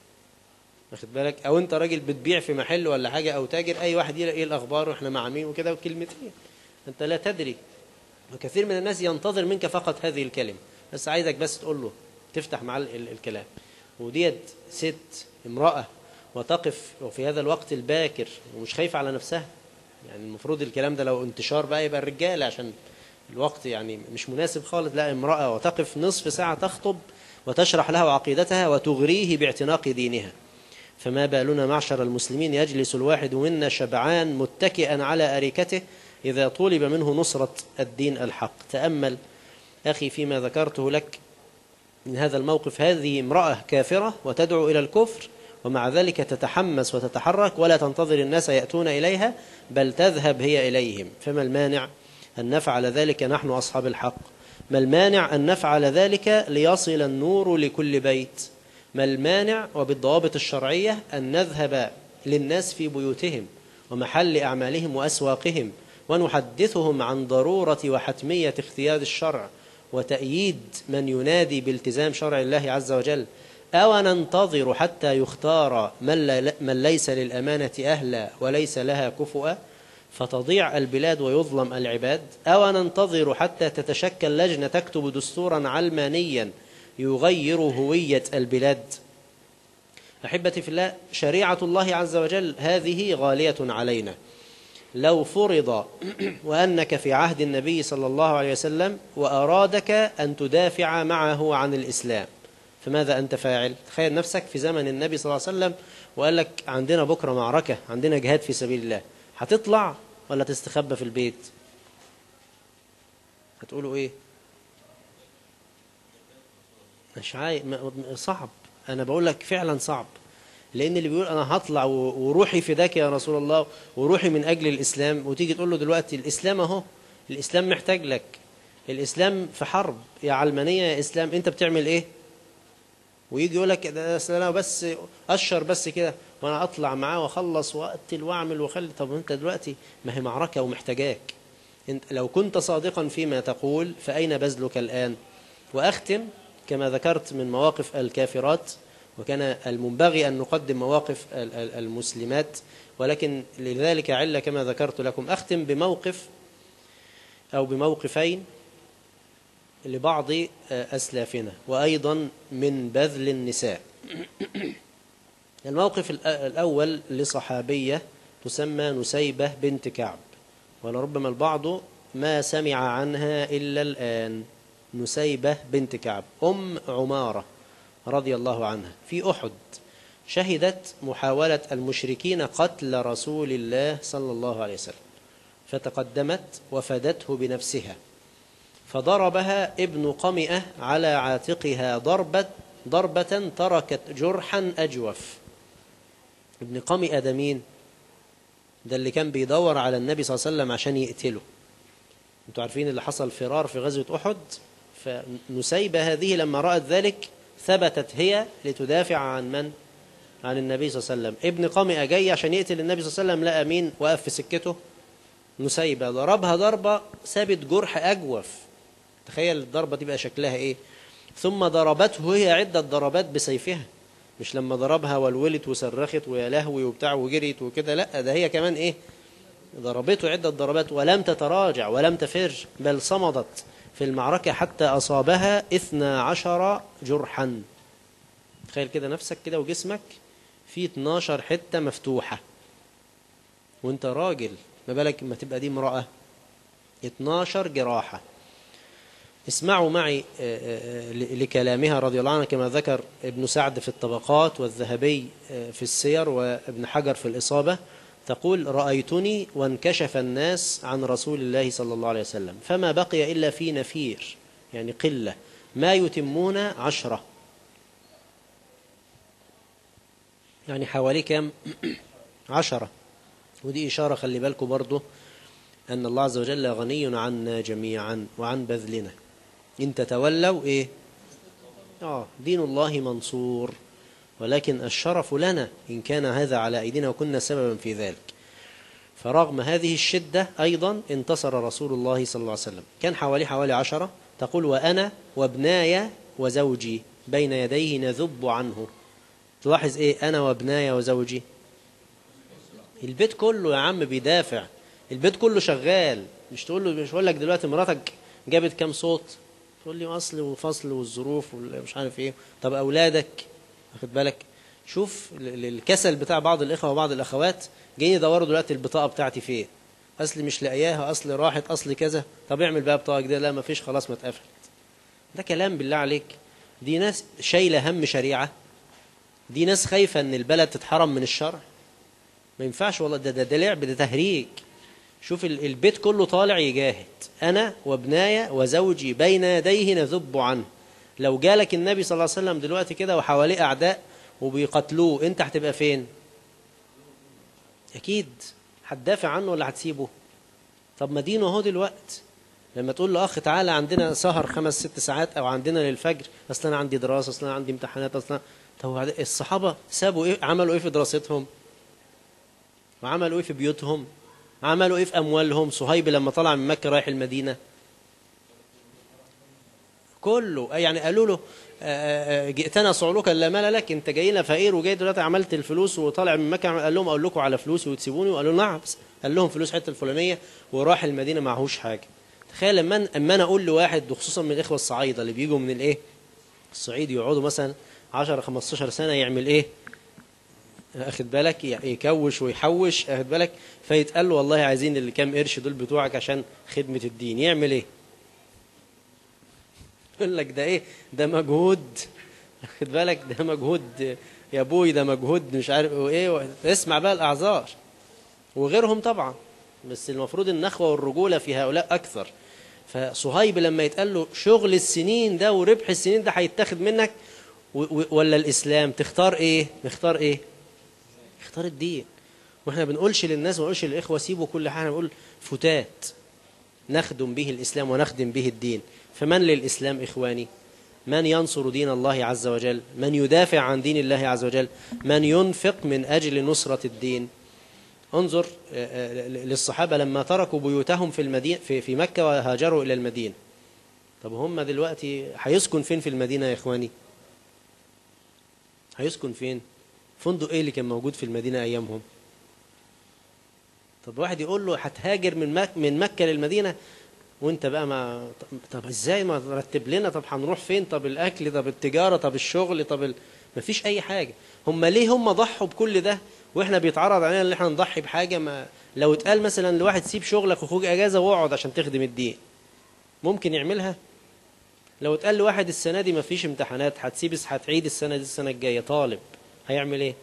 [SPEAKER 4] واخد بالك؟ أو أنت راجل بتبيع في محل ولا حاجة أو تاجر، أي واحد يلاقي إيه الأخبار وإحنا مع مين وكده وكلمتين، أنت لا تدري. وكثير من الناس ينتظر منك فقط هذه الكلمة، بس عايزك بس تقول له تفتح معاه الكلام. وديت ست امرأة وتقف في هذا الوقت الباكر ومش خايفة على نفسها. يعني المفروض الكلام ده لو انتشار بقى يبقى الرجال، عشان الوقت يعني مش مناسب خالص. لا، امرأة وتقف نصف ساعة تخطب وتشرح له عقيدتها وتغريه باعتناق دينها. فما بالنا معشر المسلمين يجلس الواحد منا شبعان متكئا على أريكته إذا طولب منه نصرة الدين الحق. تأمل أخي فيما ذكرته لك من هذا الموقف. هذه امرأة كافرة وتدعو إلى الكفر، ومع ذلك تتحمس وتتحرك ولا تنتظر الناس يأتون إليها، بل تذهب هي إليهم. فما المانع أن نفعل ذلك نحن أصحاب الحق؟ ما المانع أن نفعل ذلك ليصل النور لكل بيت؟ ما المانع وبالضوابط الشرعية أن نذهب للناس في بيوتهم ومحل أعمالهم وأسواقهم ونحدثهم عن ضرورة وحتمية اختيار الشرع وتأييد من ينادي بالتزام شرع الله عز وجل؟ أو ننتظر حتى يختار من ليس للأمانة أهلا وليس لها كفؤا فتضيع البلاد ويظلم العباد؟ أو ننتظر حتى تتشكل لجنة تكتب دستورا علمانيا يغير هوية البلاد؟ أحبتي في الله، شريعة الله عز وجل هذه غالية علينا. لو فرض وأنك في عهد النبي صلى الله عليه وسلم وأرادك أن تدافع معه عن الإسلام، فماذا أنت فاعل؟ تخيل نفسك في زمن النبي صلى الله عليه وسلم وقال لك عندنا بكرة معركة، عندنا جهاد في سبيل الله، هتطلع ولا تستخبى في البيت؟ هتقولوا إيه؟ مش صعب. أنا بقول لك فعلا صعب، لأن اللي بيقول أنا هطلع وروحي فداك يا رسول الله وروحي من أجل الإسلام، وتيجي تقول له دلوقتي الإسلام أهو، الإسلام محتاج لك، الإسلام في حرب يا علمانية يا إسلام، أنت بتعمل إيه؟ ويجي يقول لك ده أنا بس أشر بس كده وأنا أطلع معاه وأخلص وأقتل وأعمل وأخلي. طب أنت دلوقتي ما هي معركة ومحتاجاك. أنت لو كنت صادقا فيما تقول فأين بذلك الآن؟ وأختم كما ذكرت من مواقف الكافرات، وكان المنبغي أن نقدم مواقف المسلمات، ولكن لذلك علة كما ذكرت لكم. أختم بموقف أو بموقفين لبعض أسلافنا وأيضا من بذل النساء. الموقف الأول لصحابية تسمى نسيبة بنت كعب، ولربما البعض ما سمع عنها إلا الآن. نسيبة بنت كعب أم عمارة رضي الله عنها في أحد شهدت محاولة المشركين قتل رسول الله صلى الله عليه وسلم، فتقدمت وفدته بنفسها، فضربها ابن قمئة على عاتقها ضربة تركت جرحا أجوف. ابن قمئة ده مين؟ ده اللي كان بيدور على النبي صلى الله عليه وسلم عشان يقتله. انتوا عارفين اللي حصل فرار في غزوة أحد. فنسيبة هذه لما رأت ذلك ثبتت هي لتدافع عن من؟ عن النبي صلى الله عليه وسلم. ابن قمئة جاي عشان يقتل النبي صلى الله عليه وسلم، لقى مين وقف في سكته؟ نسيبة. ضربها ضربة سابت جرح أجوف. تخيل الضربة تبقى شكلها إيه. ثم ضربته هي عدة ضربات بسيفها، مش لما ضربها والولت وصرخت ويا لهوي وبتاع وجريت وكده، لا، ده هي كمان إيه، ضربته عدة ضربات ولم تتراجع ولم تفر، بل صمدت في المعركة حتى أصابها 12 جرحا. تخيل كده نفسك كده وجسمك فيه 12 حتة مفتوحة وانت راجل، ما بالك ما تبقى دي امرأة. 12 جراحة. اسمعوا معي لكلامها رضي الله عنها كما ذكر ابن سعد في الطبقات والذهبي في السير وابن حجر في الإصابة. تقول: رأيتني وانكشف الناس عن رسول الله صلى الله عليه وسلم فما بقي إلا في نفير، يعني قلة، ما يتمون 10، يعني حوالي كم؟ 10. ودي إشارة خلي بالكم برضو أن الله عز وجل غني عنا جميعا وعن بذلنا. إن تتولوا إيه؟ دين الله منصور، ولكن الشرف لنا إن كان هذا على أيدينا وكنا سببا في ذلك. فرغم هذه الشدة أيضا انتصر رسول الله صلى الله عليه وسلم. كان حوالي 10. تقول: وأنا وابناي وزوجي بين يديه نذب عنه. تلاحظ إيه؟ أنا وابناي وزوجي، البيت كله يا عم بيدافع، البيت كله شغال. مش هقول لك دلوقتي مراتك جابت كام صوت، تقول لي أصل وفصل والظروف ومش عارف إيه. طب أولادك، واخد بالك؟ شوف الكسل بتاع بعض الإخوة وبعض الأخوات، جايين يدوروا دلوقتي البطاقة بتاعتي فين، أصل مش لاقياها، أصل راحت، أصل كذا. طب اعمل بقى بطاقة جديدة. لا مفيش، خلاص ما اتقفلت. ده كلام بالله عليك. دي ناس شايلة هم شريعة، دي ناس خايفة ان البلد تتحرم من الشرع. ما ينفعش والله، ده لعب، ده تهريج. شوف البيت كله طالع يجاهد، أنا وابناي وزوجي بين يديه نذب عنه. لو جالك النبي صلى الله عليه وسلم دلوقتي كده وحواليه أعداء وبيقتلوه، أنت هتبقى فين؟ أكيد هتدافع عنه ولا هتسيبه؟ طب ما دينه اهو دلوقتي. لما تقول له: أخ تعالى عندنا سهر 5-6 ساعات أو عندنا للفجر، أصلا أنا عندي دراسة، أصلا أنا عندي امتحانات، أصلا. طب الصحابة سابوا إيه؟ عملوا إيه في دراستهم؟ وعملوا إيه في بيوتهم؟ عملوا إيه في أموالهم؟ صهيب لما طلع من مكة رايح المدينة كله يعني قالوا له: جئتنا صعلوكا لا مال لك، انت جاي لنا فقير وجاي دلوقتي عملت الفلوس وطالع من مكة. قال لهم: اقول لكم على فلوسي وتسيبوني؟ وقالوا: نعم. قال لهم فلوس حته الفلانيه وراح المدينه معهوش حاجه. تخيل اما انا اقول لواحد، وخصوصا من الاخوه الصعايده اللي بيجوا من الايه الصعيد، يقعدوا مثلا 10-15 سنه، يعمل ايه؟ اخد بالك؟ يكوش ويحوش، اخد بالك؟ فيتقال له: والله عايزين اللي كام قرش دول بتوعك عشان خدمه الدين. يعمل ايه؟ يقول لك: ده ايه؟ ده مجهود، خد بالك؟ ده مجهود يا ابوي، ده مجهود مش عارف ايه. اسمع بقى الاعذار وغيرهم طبعا، بس المفروض النخوه والرجوله في هؤلاء اكثر. فصهيب لما يتقال له شغل السنين ده وربح السنين ده هيتاخد منك ولا الاسلام، تختار ايه؟ نختار ايه؟ اختار الدين. واحنا بنقولش للناس، ما بنقولش للاخوه سيبوا كل حاجه، بنقول فتات نخدم به الاسلام ونخدم به الدين. فمن للإسلام إخواني؟ من ينصر دين الله عز وجل؟ من يدافع عن دين الله عز وجل؟ من ينفق من أجل نصرة الدين؟ انظر للصحابة لما تركوا بيوتهم في المدينة في مكة وهاجروا إلى المدينة. طب هم دلوقتي هيسكن فين في المدينة يا إخواني؟ هيسكن فين؟ فندق إيه اللي كان موجود في المدينة أيامهم؟ طب واحد يقول له هتهاجر من مكة للمدينة، وانت بقى ما طب ازاي ما رتب لنا؟ طب هنروح فين؟ طب الاكل، طب التجاره، طب الشغل، طب ما فيش اي حاجه. هم ليه هم ضحوا بكل ده واحنا بيتعرض علينا ان احنا نضحي بحاجه؟ ما لو اتقال مثلا لواحد سيب شغلك وخوج اجازه واقعد عشان تخدم الدين، ممكن يعملها؟ لو اتقال لواحد السنه دي ما فيش امتحانات، هتعيد السنه دي السنه الجايه طالب، هيعمل ايه؟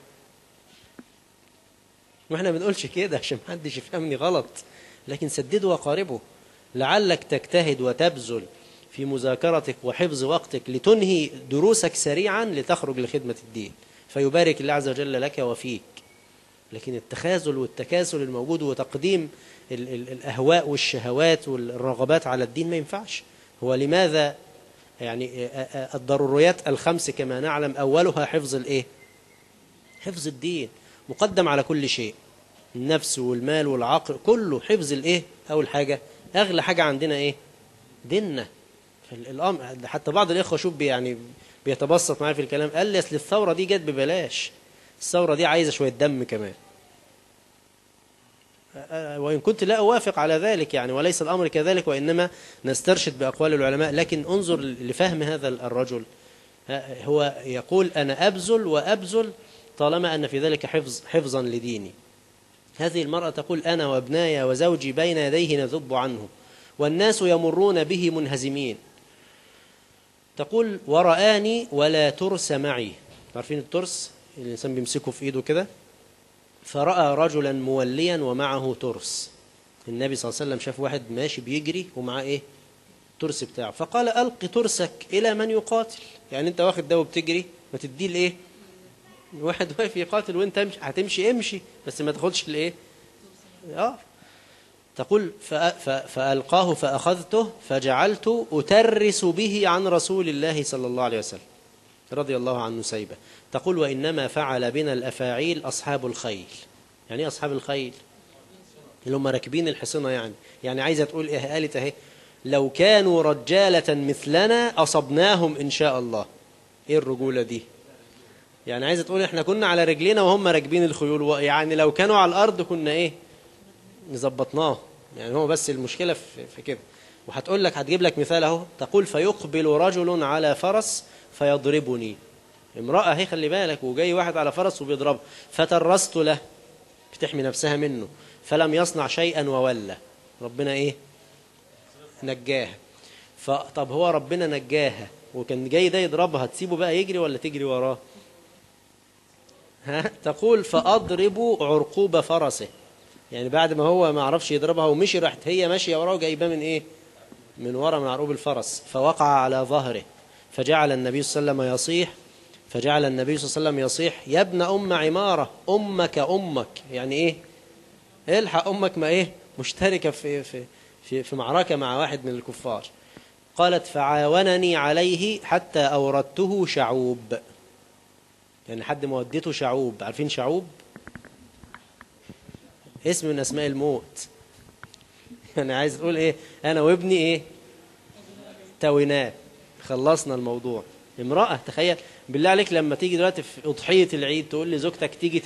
[SPEAKER 4] واحنا بنقولش كده عشان محدش يفهمني غلط، لكن سددوا وقاربوا، لعلك تجتهد وتبذل في مذاكرتك وحفظ وقتك لتنهي دروسك سريعا لتخرج لخدمة الدين، فيبارك الله عز وجل لك وفيك. لكن التخاذل والتكاسل الموجود وتقديم الأهواء والشهوات والرغبات على الدين ما ينفعش. هو لماذا يعني الضروريات الخمس كما نعلم أولها حفظ الإيه؟ حفظ الدين مقدم على كل شيء، النفس والمال والعقل كله حفظ الإيه؟ أول حاجة، أغلى حاجة عندنا إيه؟ ديننا. فالأمر حتى بعض الإخوة شوف يعني بيتبسط معايا في الكلام، قال لي أصل الثورة دي جت ببلاش، الثورة دي عايزة شوية دم كمان. وإن كنت لا أوافق على ذلك يعني، وليس الأمر كذلك، وإنما نسترشد بأقوال العلماء. لكن انظر لفهم هذا الرجل، هو يقول أنا أبذل وأبذل طالما أن في ذلك حفظا لديني. هذه المرأة تقول أنا وابناي وزوجي بين يديه نذب عنه والناس يمرون به منهزمين. تقول ورآني ولا ترس معي. عارفين الترس اللي الإنسان بيمسكه في إيده كده؟ فرأى رجلا موليا ومعه ترس. النبي صلى الله عليه وسلم شاف واحد ماشي بيجري ومعاه إيه؟ ترس بتاعه، فقال ألقي ترسك إلى من يقاتل. يعني أنت واخد ده وبتجري ما تديه لإيه؟ واحد واقف يقاتل وأنت هتمشي امشي، بس ما تاخدش الإيه؟ تقول فألقاه فأخذته فجعلت أترس به عن رسول الله صلى الله عليه وسلم رضي الله عن نسيبة. تقول وإنما فعل بنا الأفاعيل أصحاب الخيل. يعني أصحاب الخيل اللي هم راكبين الحصنة. يعني عايزة تقول إيه؟ قالت أهي لو كانوا رجالة مثلنا أصبناهم إن شاء الله. إيه الرجولة دي؟ يعني عايزة تقول إحنا كنا على رجلنا وهم راكبين الخيول، يعني لو كانوا على الأرض كنا إيه؟ نظبطناه. يعني هو بس المشكلة في كده. وهتقول لك هتجيب لك مثال اهو. تقول فيقبل رجل على فرس فيضربني. امرأة هي خلي بالك، وجاي واحد على فرس وبيضربه، فترست له بتحمي نفسها منه فلم يصنع شيئا وولى. ربنا ايه؟ نجاها. طب هو ربنا نجاها وكان جاي ده يضربها، تسيبه بقى يجري ولا تجري وراه؟ تقول فأضرب عرقوب فرسه. يعني بعد ما هو ما عرفش يضربها ومشي، راحت هي ماشيه وراه وجايباه من ايه؟ من ورا، من عروب الفرس، فوقع على ظهره فجعل النبي صلى الله عليه وسلم يصيح يا ابن أم عمارة أمك. يعني ايه؟ الحق أمك، ما ايه؟ مشتركة في معركة مع واحد من الكفار. قالت فعاونني عليه حتى أوردته شعوب. يعني حد ما وديته شعوب. عارفين شعوب؟ اسم من أسماء الموت. يعني عايز تقول إيه؟ أنا وابني إيه؟ تويناه، خلصنا الموضوع. امرأة تخيل بالله عليك لما تيجي دلوقتي في أضحية العيد تقول لي زوجتك تيجي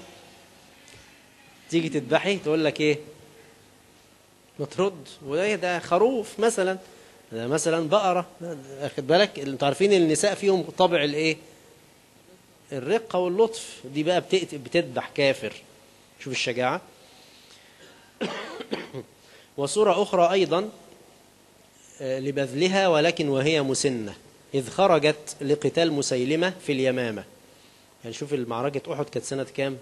[SPEAKER 4] تذبحي تقول لك إيه؟ ما ترد. وده ده خروف مثلا، ده مثلا بقرة. أخد بالك؟ انتوا عارفين النساء فيهم طبع الإيه؟ الرقة واللطف. دي بقى بتذبح كافر. شوف الشجاعة. وصورة أخرى أيضا لبذلها ولكن وهي مسنة، إذ خرجت لقتال مسيلمة في اليمامة. يعني شوف المعركة أحد كانت سنة كام؟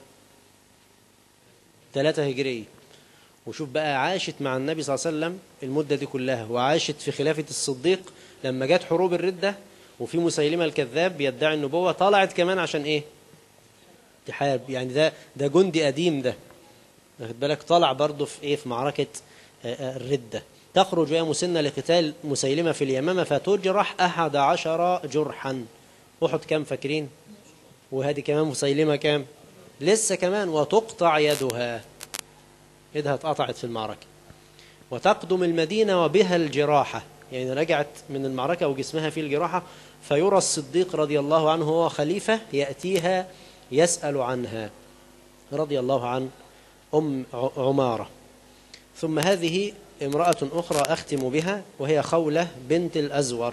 [SPEAKER 4] 3 هجرية. وشوف بقى عاشت مع النبي صلى الله عليه وسلم المدة دي كلها، وعاشت في خلافة الصديق لما جت حروب الردة وفي مسيلمة الكذاب بيدعي النبوة، طلعت كمان عشان إيه؟ تحارب. يعني ده جندي قديم ده، واخد بالك؟ طلع برضه في إيه؟ في معركة الردة. تخرج وهي مسنة لقتال مسيلمة في اليمامة فتجرح 11 جرحا. أحد كام فاكرين؟ وهذه كمان مسيلمة كام؟ لسه كمان. وتقطع يدها اتقطعت في المعركة. وتقدم المدينة وبها الجراحة. يعني رجعت من المعركة وجسمها فيه الجراحة، فيرى الصديق رضي الله عنه هو خليفة يأتيها يسأل عنها رضي الله عن أم عمارة. ثم هذه امرأة أخرى أختم بها، وهي خولة بنت الأزور.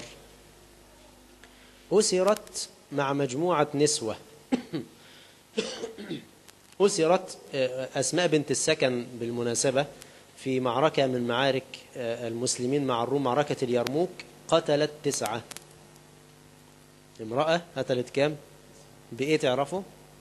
[SPEAKER 4] أسرت مع مجموعة نسوة. أسرت أسماء بنت السكن بالمناسبة في معركة من معارك المسلمين مع الروم، معركة اليرموك، قتلت 9. امرأة قتلت كام؟ بإيه تعرفوا؟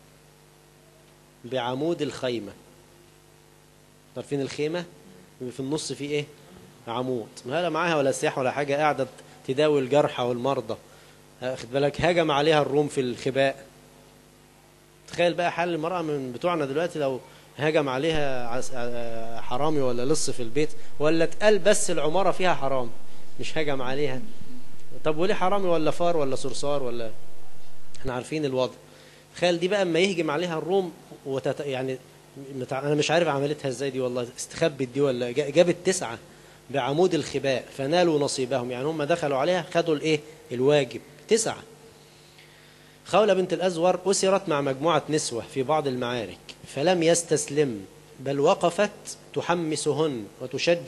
[SPEAKER 4] بعمود الخيمة. عارفين الخيمة في النص فيه إيه؟ عمود. ما لا معاها ولا سلاح ولا حاجة، قاعدة تداوي الجرحى والمرضى. أخذ بالك؟ هاجم عليها الروم في الخباء. تخيل بقى حال المرأة من بتوعنا دلوقتي لو هاجم عليها حرامي ولا لص في البيت، ولا اتقال بس العمارة فيها حرام مش هاجم عليها. طب وليه حرامي ولا فار ولا صرصار ولا؟ احنا عارفين الوضع. تخيل دي بقى اما يهجم عليها الروم يعني انا مش عارف عملتها ازاي دي والله، استخبت دي ولا جابت 9 بعمود الخباء فنالوا نصيبهم. يعني هم دخلوا عليها خدوا الايه؟ الواجب. 9. خولة بنت الأزور أسرت مع مجموعة نسوة في بعض المعارك، فلم يستسلم، بل وقفت تحمسهن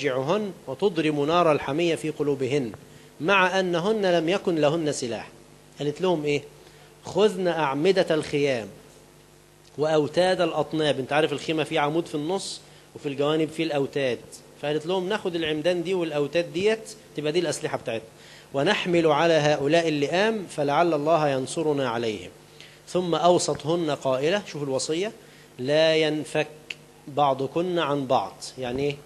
[SPEAKER 4] وتشجعهن وتضرم نار الحمية في قلوبهن، مع أنهن لم يكن لهن سلاح. قالت لهم إيه؟ خذن أعمدة الخيام وأوتاد الأطناب. أنت عارف الخيمة فيه عمود في النص وفي الجوانب فيه الأوتاد، فقالت لهم ناخد العمدان دي والأوتاد ديت تبقى دي الأسلحة بتاعتنا، ونحمل على هؤلاء اللئام فلعل الله ينصرنا عليهم. ثم أوصتهن قائلة، شوف الوصية، لا ينفك بعضكن عن بعض. يعني إيه؟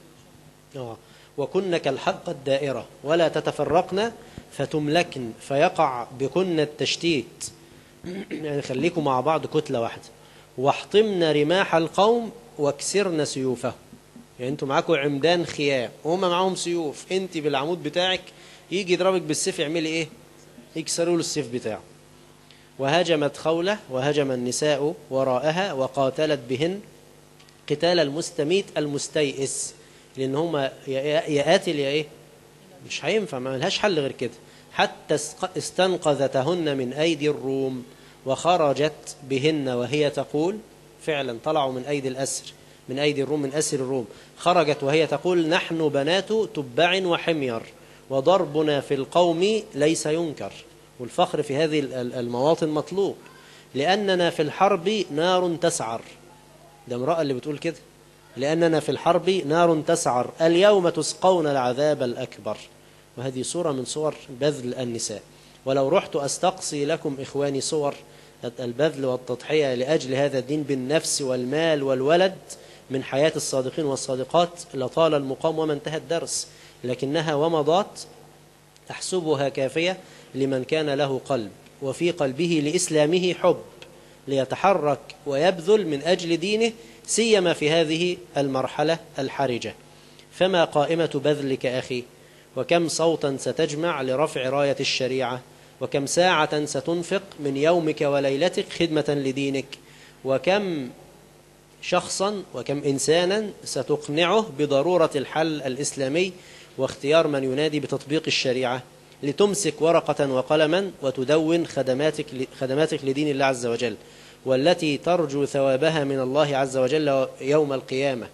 [SPEAKER 4] وكن كالحلقة الدائرة ولا تتفرقن فتملكن فيقع بكن التشتيت. يعني خليكم مع بعض كتلة واحدة. واحطمن رماح القوم واكسرن سيوفهم. يعني انتوا معاكم عمدان خيام وهم معاهم سيوف، انت بالعمود بتاعك يجي يضربك بالسيف يعملي ايه؟ يكسروا له السيف بتاعه. وهجمت خولة وهجم النساء وراءها وقاتلت بهن قتال المستميت المستيئس، لان هم يا قاتل يا ايه؟ مش هينفع، ما لهاش حل غير كده. حتى استنقذتهن من أيدي الروم وخرجت بهن وهي تقول، فعلا طلعوا من أيدي الأسر، من أيدي الروم، من أسر الروم. خرجت وهي تقول نحن بنات تبع وحمير وضربنا في القوم ليس ينكر. والفخر في هذه المواطن مطلوب، لأننا في الحرب نار تسعر. ده امرأة اللي بتقول كده، لأننا في الحرب نار تسعر اليوم تسقون العذاب الأكبر. وهذه صورة من صور بذل النساء. ولو رحت أستقصي لكم إخواني صور البذل والتضحية لأجل هذا الدين بالنفس والمال والولد من حياة الصادقين والصادقات لطال المقام وما انتهى الدرس، لكنها ومضات أحسبها كافية لمن كان له قلب وفي قلبه لإسلامه حب، ليتحرك ويبذل من أجل دينه، سيما في هذه المرحلة الحرجة. فما قائمة بذلك أخي؟ وكم صوتا ستجمع لرفع راية الشريعة؟ وكم ساعة ستنفق من يومك وليلتك خدمة لدينك؟ وكم شخصا وكم إنسانا ستقنعه بضرورة الحل الإسلامي واختيار من ينادي بتطبيق الشريعة، لتمسك ورقة وقلما وتدون خدماتك لدين الله عز وجل، والتي ترجو ثوابها من الله عز وجل يوم القيامة.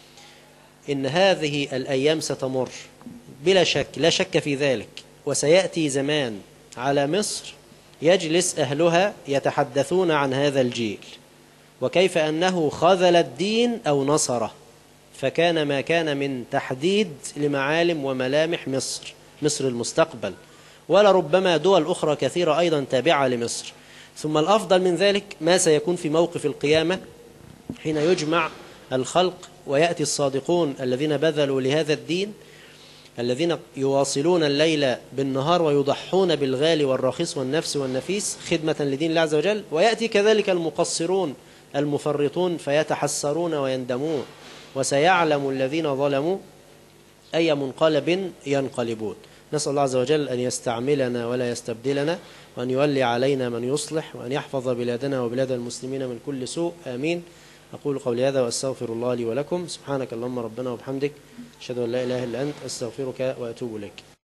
[SPEAKER 4] إن هذه الأيام ستمر بلا شك، لا شك في ذلك، وسيأتي زمان على مصر يجلس أهلها يتحدثون عن هذا الجيل وكيف أنه خذل الدين أو نصره، فكان ما كان من تحديد لمعالم وملامح مصر المستقبل، ولربما دول أخرى كثيرة أيضا تابعة لمصر. ثم الأفضل من ذلك ما سيكون في موقف القيامة حين يجمع الخلق ويأتي الصادقون الذين بذلوا لهذا الدين، الذين يواصلون الليل بالنهار ويضحون بالغالي والرخيص والنفس والنفيس خدمة لدين الله عز وجل، ويأتي كذلك المقصرون المفرطون فيتحسرون ويندمون، وسيعلم الذين ظلموا أي منقلب ينقلبون. نسأل الله عز وجل أن يستعملنا ولا يستبدلنا، وأن يولي علينا من يصلح، وأن يحفظ بلادنا وبلاد المسلمين من كل سوء، آمين. أقول قولي هذا وأستغفر الله لي ولكم. سبحانك اللهم ربنا وبحمدك، أشهد أن لا إله إلا أنت، أستغفرك وأتوب إليك.